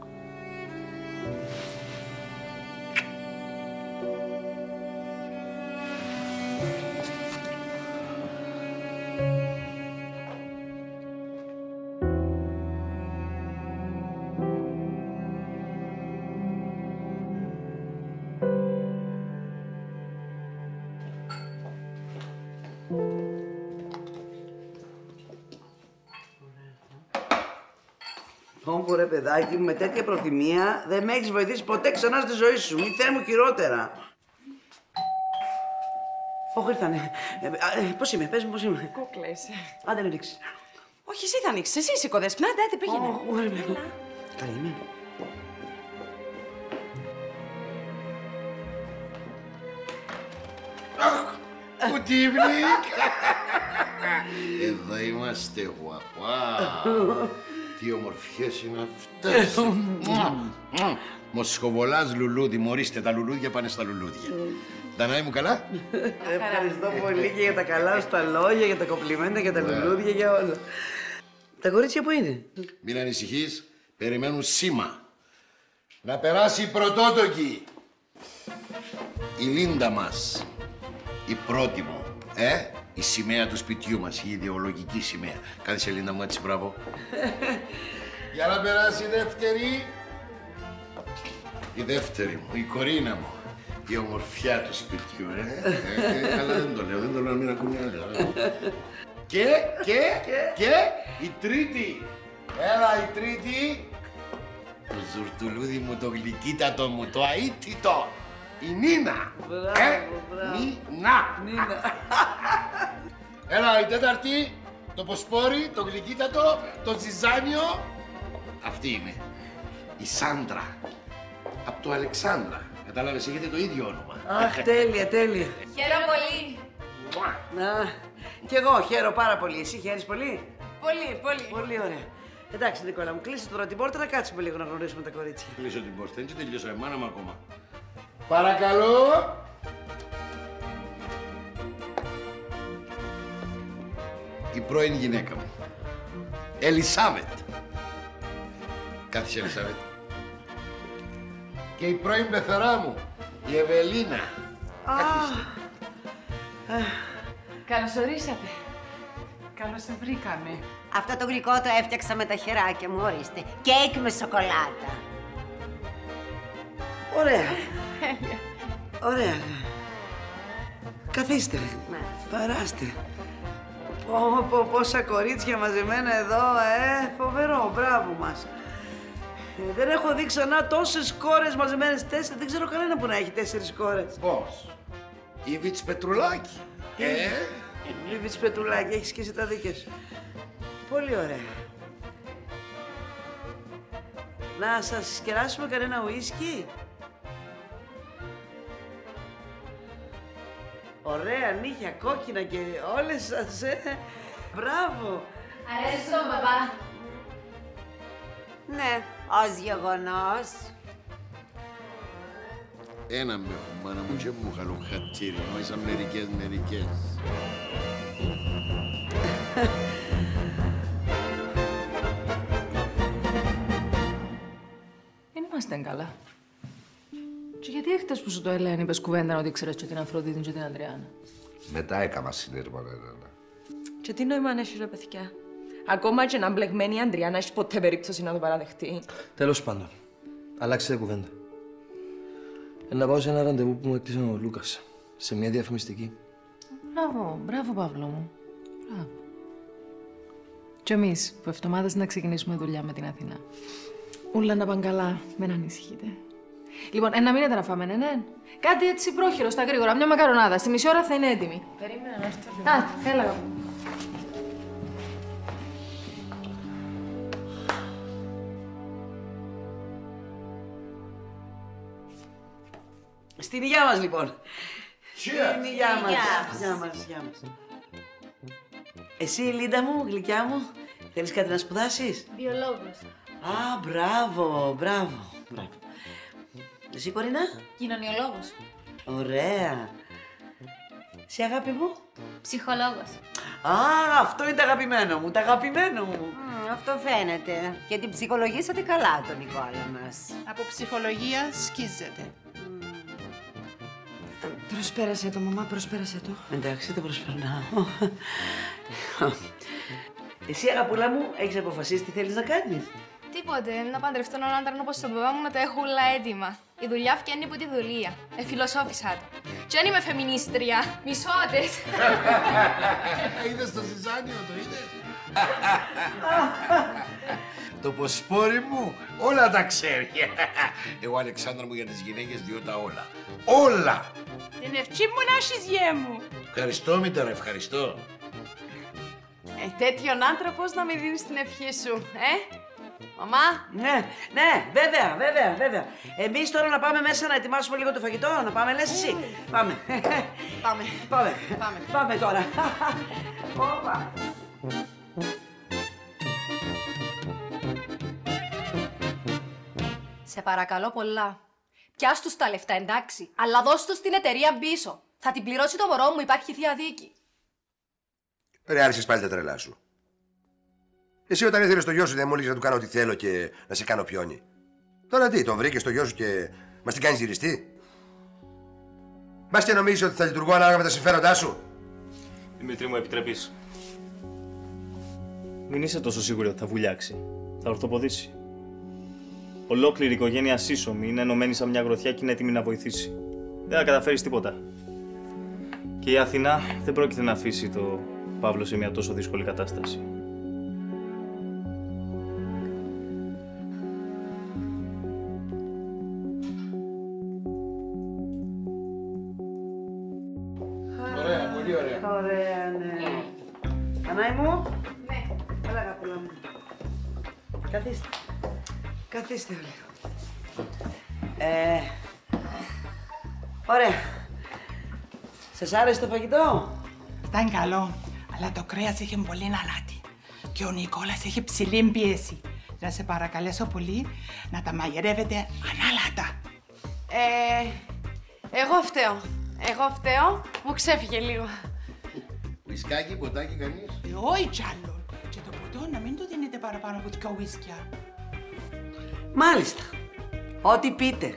Όμπο ρε παιδάκι μου, με τέτοια προθυμία δεν με έχεις βοηθήσει ποτέ ξανά στη ζωή σου. Μη Θεέ μου χειρότερα. Όχι, ήρθανε. Πώς είμαι, πες μου πώς είμαι. Κούκλα είσαι. Άντε να ρίξεις. Όχι, εσύ θα ανοίξεις. Εσύ είσαι κοδέσποινα. Άντε, πήγαινε. Καλή είμαι. Good evening. Εδώ είμαστε, γουαπά. Τι ομορφιές είναι αυτές. Μοσχοβολάς λουλούδι, μωρίστε, τα λουλούδια πάνε στα λουλούδια. Δανάη μου καλά. Ευχαριστώ πολύ και για τα καλά σου τα λόγια, για τα κομπλιμέντα, για τα λουλούδια, για όλα. Τα κορίτσια που είναι. Μην ανησυχείς, περιμένουν σήμα. Να περάσει η πρωτότοκη. Η Λίντα μας. Η πρώτη μου. Η σημαία του σπιτιού μας, η ιδεολογική σημαία. Κάθισε, Λίντα μου, έτσι, μπράβο. Για να περάσει η δεύτερη. Η δεύτερη μου, η κορίνα μου. Η ομορφιά του σπιτιού, αλλά δεν το λέω να μην ακούμε άλλο. Και η τρίτη. Έλα, η τρίτη. Το ζουρτουλούδι μου, το γλυκύτατο μου, το αίτητο. Η Νίνα. Νίνα. Έλα, η τέταρτη. Το ποσπόρι, το γλυκύτατο, το ζυζάνιο. Αυτή είναι. Η Σάντρα. Από το Αλεξάνδρα. Κατάλαβες, έχετε το ίδιο όνομα. Αχ, τέλεια, τέλεια. Χαίρομαι πολύ. Να, κι εγώ χαίρομαι πάρα πολύ. Εσύ χαίρεσαι πολύ. Πολύ, πολύ. Πολύ ωραία. Εντάξει, Νικόλα μου, κλείσε τώρα την πόρτα να κάτσουμε λίγο να γνωρίσουμε τα κορίτσια. Κλείσω την πόρτα, δεν τελειώσαμε, μάνα μου ακόμα. Παρακαλώ. Η πρώην γυναίκα μου. Ελισάβετ. Κάθισε, Ελισάβετ. Και η πρώην πεθερά μου, η Ευελίνα. Καλώς ορίσατε. Καλώς σε βρήκαμε. Αυτό το γλυκό το έφτιαξα με τα χεράκια μου, ορίστε. Κέικ με σοκολάτα. Ωραία. Ωραία. Καθίστε. Ναι. Παράστε. Πόσα κορίτσια μαζεμένα εδώ, φοβερό, μπράβο μας. Δεν έχω δει ξανά τόσες κόρες μαζεμένες, 4, δεν ξέρω κανένα που να έχει 4 κόρες. Πώς? Ήβιτς Πετρουλάκη. Ήβιτς Πετρουλάκη, έχεις και εσύ τα δίκαια σου. Πολύ ωραία. Να σας κεράσουμε κανένα ουίσκι. Ωραία νύχια, κόκκινα και όλες σας, Μπράβο. Αρέσει το μπαμπά. Ναι, ως γεγονός. Ένα με έχω, μάνα μου, και μου χαλούν χατήρι, νόησαν μερικές. Δεν είμαστε καλά. Και γιατί έχετε που σου το έλεγαν, είπες κουβέντα ότι ήξερες και την Αφροδίτη και την Ανδριάνα. Μετά έκαμα συνήρμα, ναι. Και τι νόημα αν έχει ρε παιδιά. Ακόμα και να μπλεγμένη η Ανδριάνα έχει ποτέ περίπτωση να το παραδεχτεί. Τέλος πάντων, αλλάξτε κουβέντα. Να πάω σε ένα ραντεβού που μου έκλεισε ο Λούκας. Σε μια διαφημιστική. Μπράβο Παύλο μου. Μπράβο. Κι εμείς που εβδομάδες να ξεκινήσουμε δουλειά με την Αθηνά. Ούλα να πάνε καλά, μην ανησυχείτε. Λοιπόν, να μείνετε να φάμε, ναι. Κάτι έτσι πρόχειρο, στα γρήγορα, μια μακαρονάδα. Στη μισή ώρα θα είναι έτοιμη. Περίμενα να έρθω. Έλα. Στην υγειά μας, λοιπόν. Cheers. Στην υγειά μας. Γεια μας. Εσύ, Λίντα μου, γλυκιά μου, θέλεις κάτι να σπουδάσεις? Βιολόγος. Α, μπράβο. Εσύ, Κορίνα? Κοινωνιολόγος. Ωραία. Σε αγάπη μου? Ψυχολόγος. Α, αυτό είναι το αγαπημένο μου. Αυτό φαίνεται. Και την ψυχολογήσατε καλά τον Νικόλα μας. Από ψυχολογία σκίζεται. Προσπέρασε το, μαμά, προσπέρασε το. Εντάξει, το προσπερνάω. Εσύ, αγαπούλα μου, έχεις αποφασίσει τι θέλεις να κάνεις? Τίποτε. Να παντρευτώ έναν άντρα όπως τον παπά μου να τα έχω όλα έτοιμα. Η δουλειά φτιάχνει από τη δουλεία. Φιλοσόφισα το. Και αν είμαι φεμινίστρια, μισότες. Είδες το ζυζάνιο, το είδες? Το ποσπόρι μου όλα τα ξέρει. Εγώ, Αλεξάνδρα μου, για τις γυναίκες διώ τα όλα. Όλα! Την ευχή μου να έχεις, γιέ μου. Ευχαριστώ, μητέρα, ευχαριστώ. Τέτοιον άνθρωπο να μην δίνεις την ευχή σου, Μαμά. Ναι, βέβαια. Εμείς τώρα να πάμε μέσα να ετοιμάσουμε λίγο το φαγητό, να πάμε, λες εσύ. Πάμε τώρα. Όπα. Σε παρακαλώ πολλά. Πιάσ' τους τα λεφτά, εντάξει, αλλά δώσ' τους στην εταιρεία πίσω. Θα την πληρώσει το μωρό μου, υπάρχει θεία δίκη. Ρε, άρχισες πάλι τα τρελά σου. Εσύ όταν ήθελες το γιο σου δεν μου έλεγες να του κάνω ό,τι θέλω και να σε κάνω πιόνι. Τώρα τι, τον βρήκες το γιο σου και μας την κάνεις γυριστή? Μπας και νομίζεις ότι θα λειτουργώ ανάλογα με τα συμφέροντά σου? Δημήτρη μου, επιτρέπεις. Μην είσαι τόσο σίγουρη ότι θα βουλιάξει. Θα ορθοποδήσει. Ολόκληρη η οικογένεια σύσσωμη είναι ενωμένη σαν μια γροθιά και είναι έτοιμη να βοηθήσει. Δεν θα καταφέρεις τίποτα. Και η Αθηνά δεν πρόκειται να αφήσει το Παύλο σε μια τόσο δύσκολη κατάσταση. Ωραία, πολύ ωραία. Ωραία, ναι. Ανάη μου. Ναι. Έλα, αγαπούλα μου. Καθίστε όλοι. Ωραία. Σας άρεσε το φαγητό? Ήταν καλό, αλλά το κρέας είχε πολύ αλάτι. Και ο Νικόλας έχει ψηλή πίεση. Να σε παρακαλέσω πολύ να τα μαγειρεύετε ανάλατα. Εγώ φταίω. Μου ξέφυγε λίγο. Ουισκάκι, ποτάκι, κανείς? Όχι κι άλλο. Και το ποτό να μην το δίνετε παραπάνω από 2 ουίσκια. Μάλιστα. Ό,τι πείτε.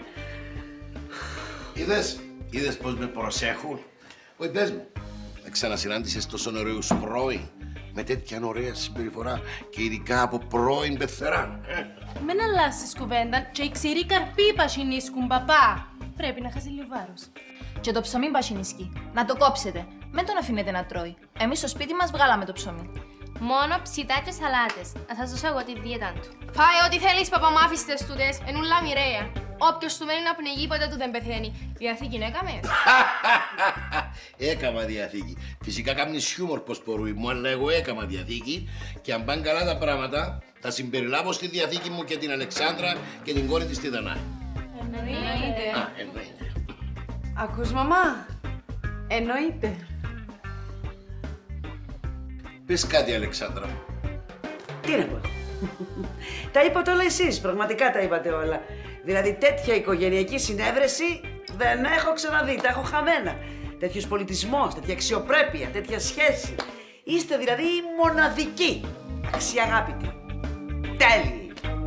Είδες πώς με προσέχουν? Όχι, πες μου, ξανασυνάντησες τόσο ωραίους πρώην με τέτοια ωραία συμπεριφορά και ειδικά από πρώην πεθερά? Μην αλλάσεις κουβέντα και οι ξηροί καρποί πασινίσκουν, παπά. Πρέπει να χάσει λίγο βάρος. Και το ψωμί μπασινίσκει. Να το κόψετε. Μην τον αφήνετε να τρώει. Εμείς στο σπίτι μας βγάλαμε το ψωμί. Μόνο ψητά και σαλάτες. Θα σας δώσω εγώ τη δίαιτα του. Φάει ό,τι θέλεις, παπαμάφιστες τούτες. Εν ούλα μοιραία. Όποιος του μένει να πνιγεί, ποτέ του δεν πεθαίνει. Διαθήκη έκαμες. Έκαμα διαθήκη. Φυσικά κάνεις χιούμορ πως μπορούει μου, αλλά εγώ έκαμα διαθήκη και αν πάνε καλά τα πράγματα, θα συμπεριλάβω στη διαθήκη μου και την Αλεξάνδρα και την κόρη της τη Δανά. Εννοείται. Ακούς, μαμά. Εννοείται. Πες κάτι, Αλεξάνδρα. Τι να πω. Τα είπατε όλα εσείς, πραγματικά τα είπατε όλα. Δηλαδή τέτοια οικογενειακή συνέβρεση δεν έχω ξαναδεί, τα έχω χαμένα. Τέτοιος πολιτισμός, τέτοια αξιοπρέπεια, τέτοια σχέση. Είστε δηλαδή μοναδικοί, αξιαγάπητοι. Τέλειοι.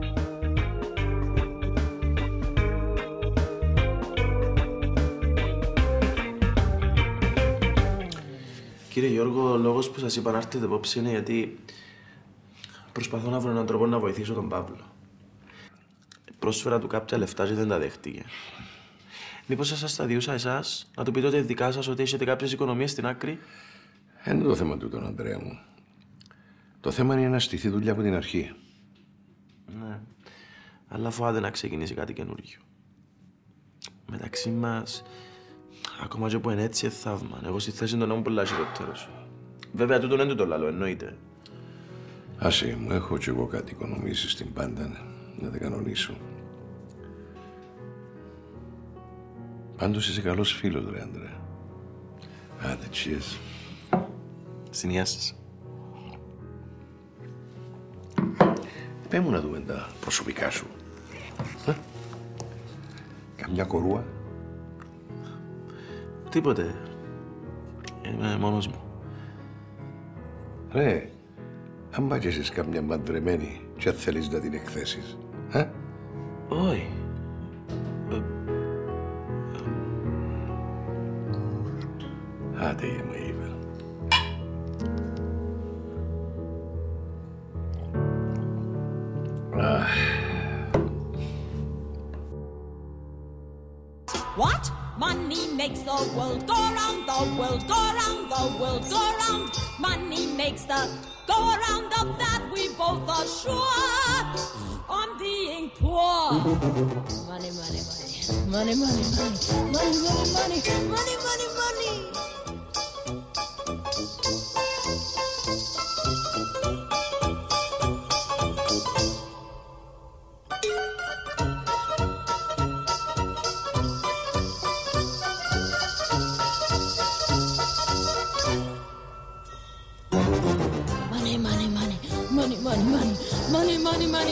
Κύριε Γιώργο, ο λόγος που σας είπα να έρθετε απόψε είναι γιατί προσπαθώ να βρω έναν τρόπο να βοηθήσω τον Παύλο. Πρόσφερα του κάποια λεφτά και δεν τα δέχτηκε. Μήπως σας τα διούσα εσάς, να του πείτε ότι δικά σας, ότι έχετε κάποιες οικονομίες στην άκρη. Είναι το θέμα του τον Ανδρέα μου. Το θέμα είναι να στηθεί δουλειά από την αρχή. Ναι, αλλά φοβάται να ξεκινήσει κάτι καινούργιο. Μεταξύ μας, ακόμα και που είναι έτσι, θαύμα. Εγώ στη θέση του να είμαι πολλά χειρότερος. Βέβαια, τούτο είναι το λαλό, εννοείται. Άσε μου, έχω κι εγώ κάτι οικονομήσεις στην πάντα, να τα κανονίσω. Πάντως είσαι καλός φίλος, ρε Ανδρέα. Άντε, cheers. Συνεία σας. Πες μου να δούμε τα προσωπικά σου. Καμιά κορούα. Τίποτε. Είμαι μόνος μου. Ρε, αν πάτζεσαι καμιά μαντρεμένη και αν θέλεις να την εκθέσεις. Όχι. Άντε, μου είπε. What? Money makes the world go round, the world go round, the world go round. Money makes the go round, of that we both are sure. On being poor. Money, money, money. Money, money, money. Money, money, money. Money, money, money. Money, money, money.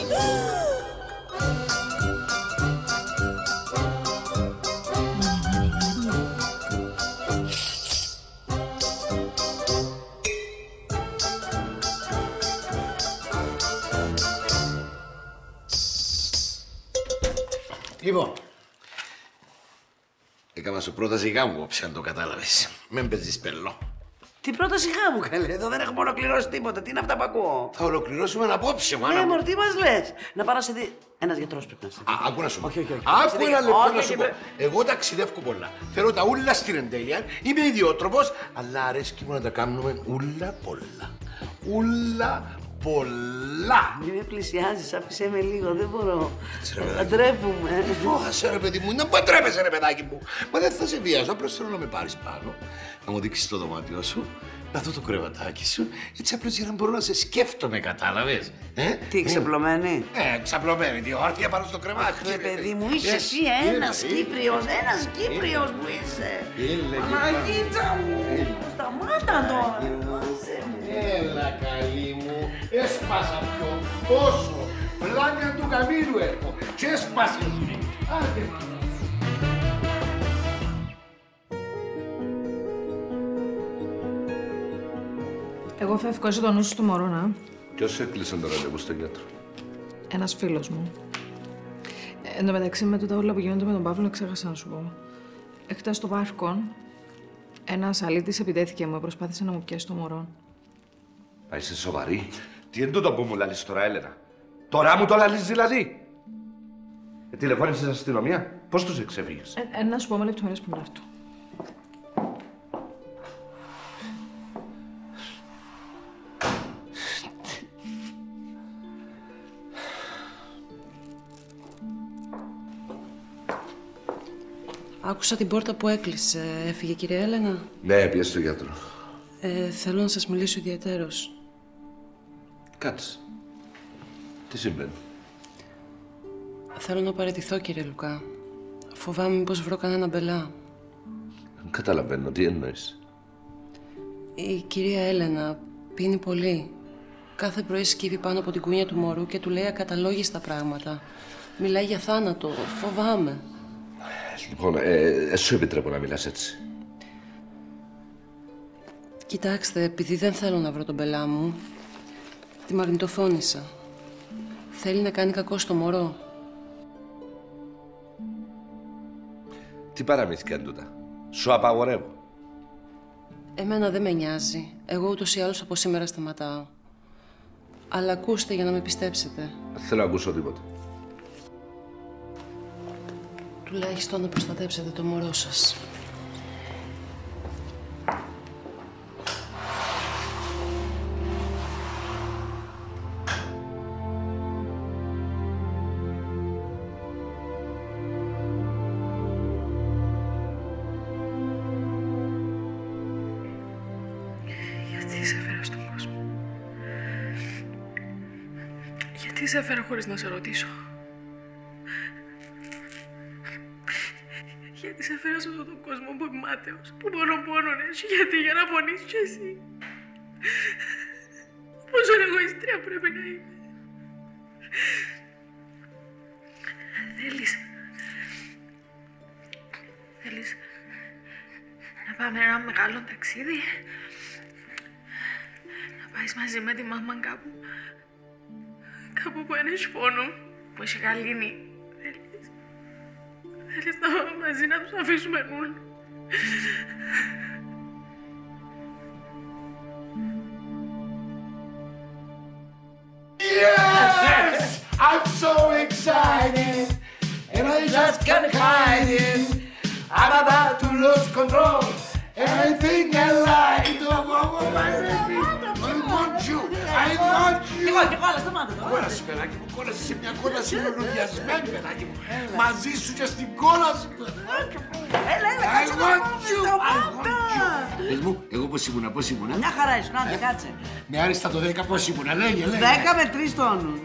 Λοιπόν, έκανα σου πρόταση γάμου, αν το κατάλαβες. Μεν παίζεις πελό. Τι πρόταση γάμου, καλέ, εδώ δεν έχουμε ολοκληρώσει τίποτα. Τι είναι αυτά που ακούω. Θα ολοκληρώσουμε απόψε, μάνα μου. Τι μας λες. Να πάω να σε δει. Ένας γιατρός πρέπει να σε δει. Άκου να σου πω. Όχι. Άκου ένα λεπτό να σου πω. Εγώ ταξιδεύω πολλά. Θέλω τα ούλα στην εντέλεια. Είμαι ιδιότροπος, αλλά αρέσκει μου να τα κάνουμε ούλα πολλά. Ούλα πολλά. Μην με πλησιάζεις, άφησέ με λίγο, δεν μπορώ. Θα ντρέπουμε. Φόχασε ρε παιδί μου, να παντρέπεσαι ρε παιδάκι μου. Μα δεν θα σε βιάζω, απλώς θέλω να με πάρεις πάνω, να μου δείξεις το δωμάτιό σου, να δω το κρεβατάκι σου, έτσι απλώς για να μπορώ να σε σκέφτομαι, κατάλαβες. Τι, ξαπλωμένη. Ξαπλωμένη, τι όρθια πάνω στο κρεβάτι. Αχ, παιδί μου, είσαι εσύ ένας Κύπριος που είσαι. Παναγίτσα μου, σταμάτα τώρα. Έλα, καλή μου, έσπασα πιο πόσο. Πλάνια του καμίνου έχω και έσπασες με. Άντε, μάνα. Εγώ φεύγω, εσύ το νου σου στο μωρό, να. Ποιος έκλεισε το ραντεβού στον γιατρό? Ένας φίλος μου. Εν τω μεταξύ, με τούτα όλα που γίνονται με τον Παύλο, ξέχασα να σου πω. Χτες στο πάρκο, ένας αλήτης επιτέθηκε μου, προσπάθησε να μου πιάσει το μωρό. Μα είσαι σοβαρή? Τι είναι τούτο που μου λαλείς τώρα, Έλενα? Τώρα μου το λαλείς δηλαδή? Τηλεφώνησες στην αστυνομία? Πώς τους εξεφύγες? Να σου πω με λεπτομέρειες που να έρθω. Άκουσα την πόρτα που έκλεισε. Έφυγε, κυρία Έλενα. Ναι, πιέζει στο γιατρό. Θέλω να σας μιλήσω ιδιαιτέρως. Κάτσε. Τι συμβαίνει? Θέλω να παραιτηθώ, κύριε Λουκά. Φοβάμαι μήπως βρω κανένα μπελά. Δεν καταλαβαίνω. Τι εννοείς? Η κυρία Έλενα πίνει πολύ. Κάθε πρωί σκύβει πάνω από την κούνια του μωρού και του λέει ακαταλόγιστα πράγματα. Μιλάει για θάνατο. Φοβάμαι. Λοιπόν, σου επιτρέπω να μιλάς έτσι. Κοιτάξτε, επειδή δεν θέλω να βρω τον μπελά μου, τη μαγνητοφώνησα. Θέλει να κάνει κακό στο μωρό. Τι παραμύθια τούτα? Σου απαγορεύω. Εμένα δεν με νοιάζει. Εγώ ούτως ή άλλως από σήμερα σταματάω. Αλλά ακούστε για να με πιστέψετε. Δεν θέλω να ακούσω τίποτα. Τουλάχιστον να προστατέψετε το μωρό σας. Γιατί σε έφερα στον κόσμο? Γιατί σε έφερα χωρίς να σε ρωτήσω? Γιατί σε έφερα σε αυτόν τον κόσμο που είμαι μάταιος, που μόνο έχει, γιατί για να πονείς κι εσύ? Πόσο εγωιστρία πρέπει να είμαι? Θέλεις να πάμε ένα μεγάλο ταξίδι? Να πάεις μαζί με τη μάμα κάπου που είναι πόνο, που έχει γαλήνη? Θέλεις να πάμε μαζί να τους αφήσουμε όλους? Yes! I'm so excited, and I just can't hide it. I'm about to lose control, and I think I like to go over my baby. I want you, I want you. Αλλά σταμάτα τώρα. Κόλαση, παιδάκι μου, κόλαση σε μια κόλαση λουλουδιασμένη, παιδάκι μου. Μαζί σου και στην κόλαση, παιδάκι μου. Έλα, I want you, I want you. Πες μου, εγώ πώς ήμουνα? Μια χαρά ήσουν, άντε κάτσε. Με άριστα το 10 πώς ήμουνα, λέγε. 10 με 3 τόνους.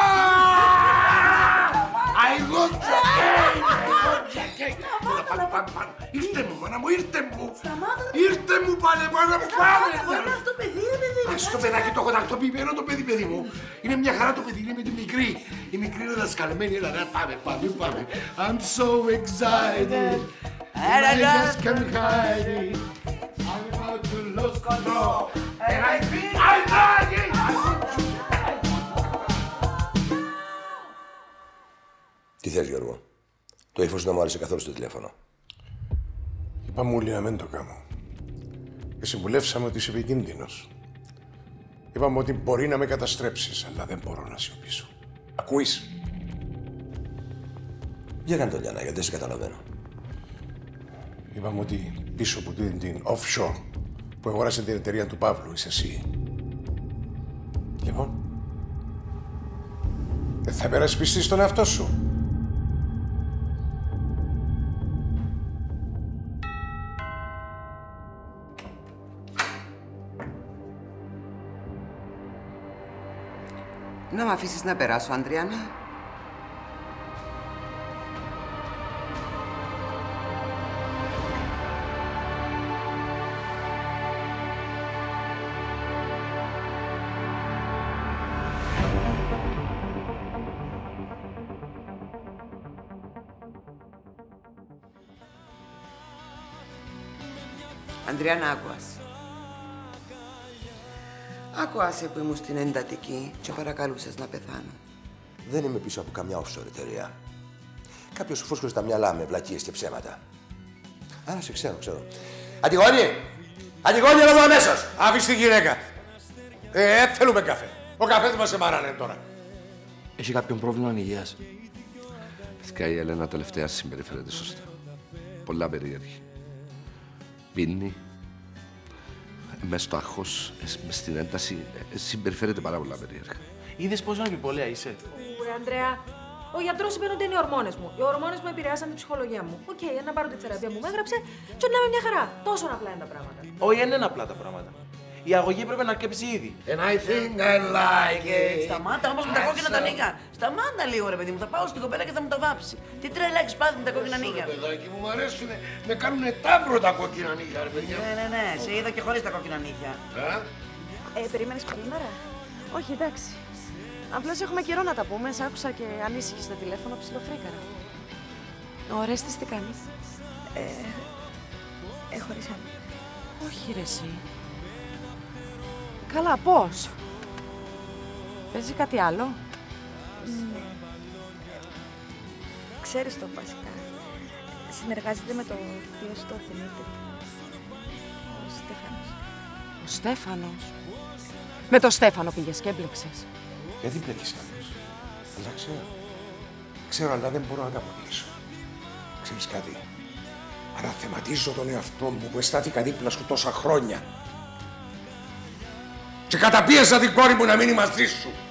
I want you again, I want you again. Πάμε. Ήρθε μου, μάνα μου, ήρθε μου. Ήρθε μου πάλι, μάνα μου, πάλι. Είναι αυτό παιδί, ρε παιδί. Ας το παιδάκι το έχω τακτοποιημένο το παιδί μου. Είναι μια χαρά το παιδί, είναι με τη μικρή. Η μικρή είναι δασκαλεμένη, έλα, πάμε. I'm so excited. And I just can't hide it. I'm about to lose control. And I think I'm dying. Τι θες, Γιώργο? Το ύφος δεν μου άρεσε καθόλου στο τηλέφωνο. Είπαμε όλοι να μην το κάνω. Και συμβουλεύσαμε ότι είσαι επικίνδυνος. Είπαμε ότι μπορεί να με καταστρέψεις, αλλά δεν μπορώ να σιωπήσω. Ακούεις? Για κάνε το Λιάννα, γιατί δεν σε καταλαβαίνω. Είπαμε ότι πίσω από την offshore που αγόρασε την εταιρεία του Παύλου είσαι εσύ. Λοιπόν, δεν θα υπερασπιστείς στον εαυτό σου? Να μ' αφήσεις να περάσω, Αντριάννα. Αντριάννα, άκουας. Άκουασε που ήμουν στην εντατική και παρακαλούσες να πεθάνω. Δεν είμαι πίσω από καμιά offshore εταιρεία. Κάποιος σου φούσκωσε τα μυαλά με βλακίες και ψέματα. Α, σε ξέρω. Αντιγόνη, έλα εδώ αμέσως! Άφησε τη γυναίκα. Θέλουμε καφέ. Ο καφές μας σε μάρανε τώρα. Έχει κάποιον πρόβλημα υγείας? Παιδιά, η Έλενα τελευταία συμπεριφέρεται σωστά. Πολλά περίεργη. Πίνει. Μες στο άγχος, μες στην ένταση, συμπεριφέρεται πάρα πολλά περίεργα. Είδες πόσο επιπολέα είσαι? Αντρέα, Ο γιατρός είπε ότι είναι οι ορμόνες μου. Οι ορμόνες μου επηρεάσαν την ψυχολογία μου. Οκ, να πάρω τη θεραπεία που μου έγραψε και να είμαι μια χαρά. Τόσο απλά είναι τα πράγματα. Όχι, δεν είναι απλά τα πράγματα. Η αγωγή πρέπει να αρκέψει ήδη. And I think I like it. Σταμάτα όμως με τα κόκκινα τα νύχια. Σταμάτα λίγο ρε παιδί μου, θα πάω στην κοπέλα και θα μου τα βάψει. Τι τρέλα έχεις πάθει με τα κόκκινα νύχια. Παιδάκι μου αρέσουνε, με κάνουνε ταύρο τα κόκκινα νύχια ρε παιδιά. Ναι, σε είδα και χωρίς τα κόκκινα νύχια. Περίμενες καλημέρα. Όχι, εντάξει. Απλώς έχουμε καιρό να τα πούμε. Σ' άκουσα και ανήσυχη στο τηλέφωνο, ψιλοφρίκαρα. Ο Ορέστης τι κάνει? Χωρίσαμε. Όχι ρε εσύ. Καλά, πώς? Παίζει κάτι άλλο? Ναι. Ξέρεις το βασικά. Συνεργάζεται με τον θείο στο Δημήτρη. Ο Στέφανος. Ο Στέφανος. Με τον Στέφανο πήγες και έμπλεξες. Γιατί μπλέκεις άλλος? Αλλά ξέρω, αλλά δεν μπορώ να τα αποδείξω. Ξέρεις κάτι? Αναθεματίζω τον εαυτό μου που αισθάθηκα δίπλα σου τόσα χρόνια. Και καταπίεσα την κόρη μου να μείνει μαζί σου.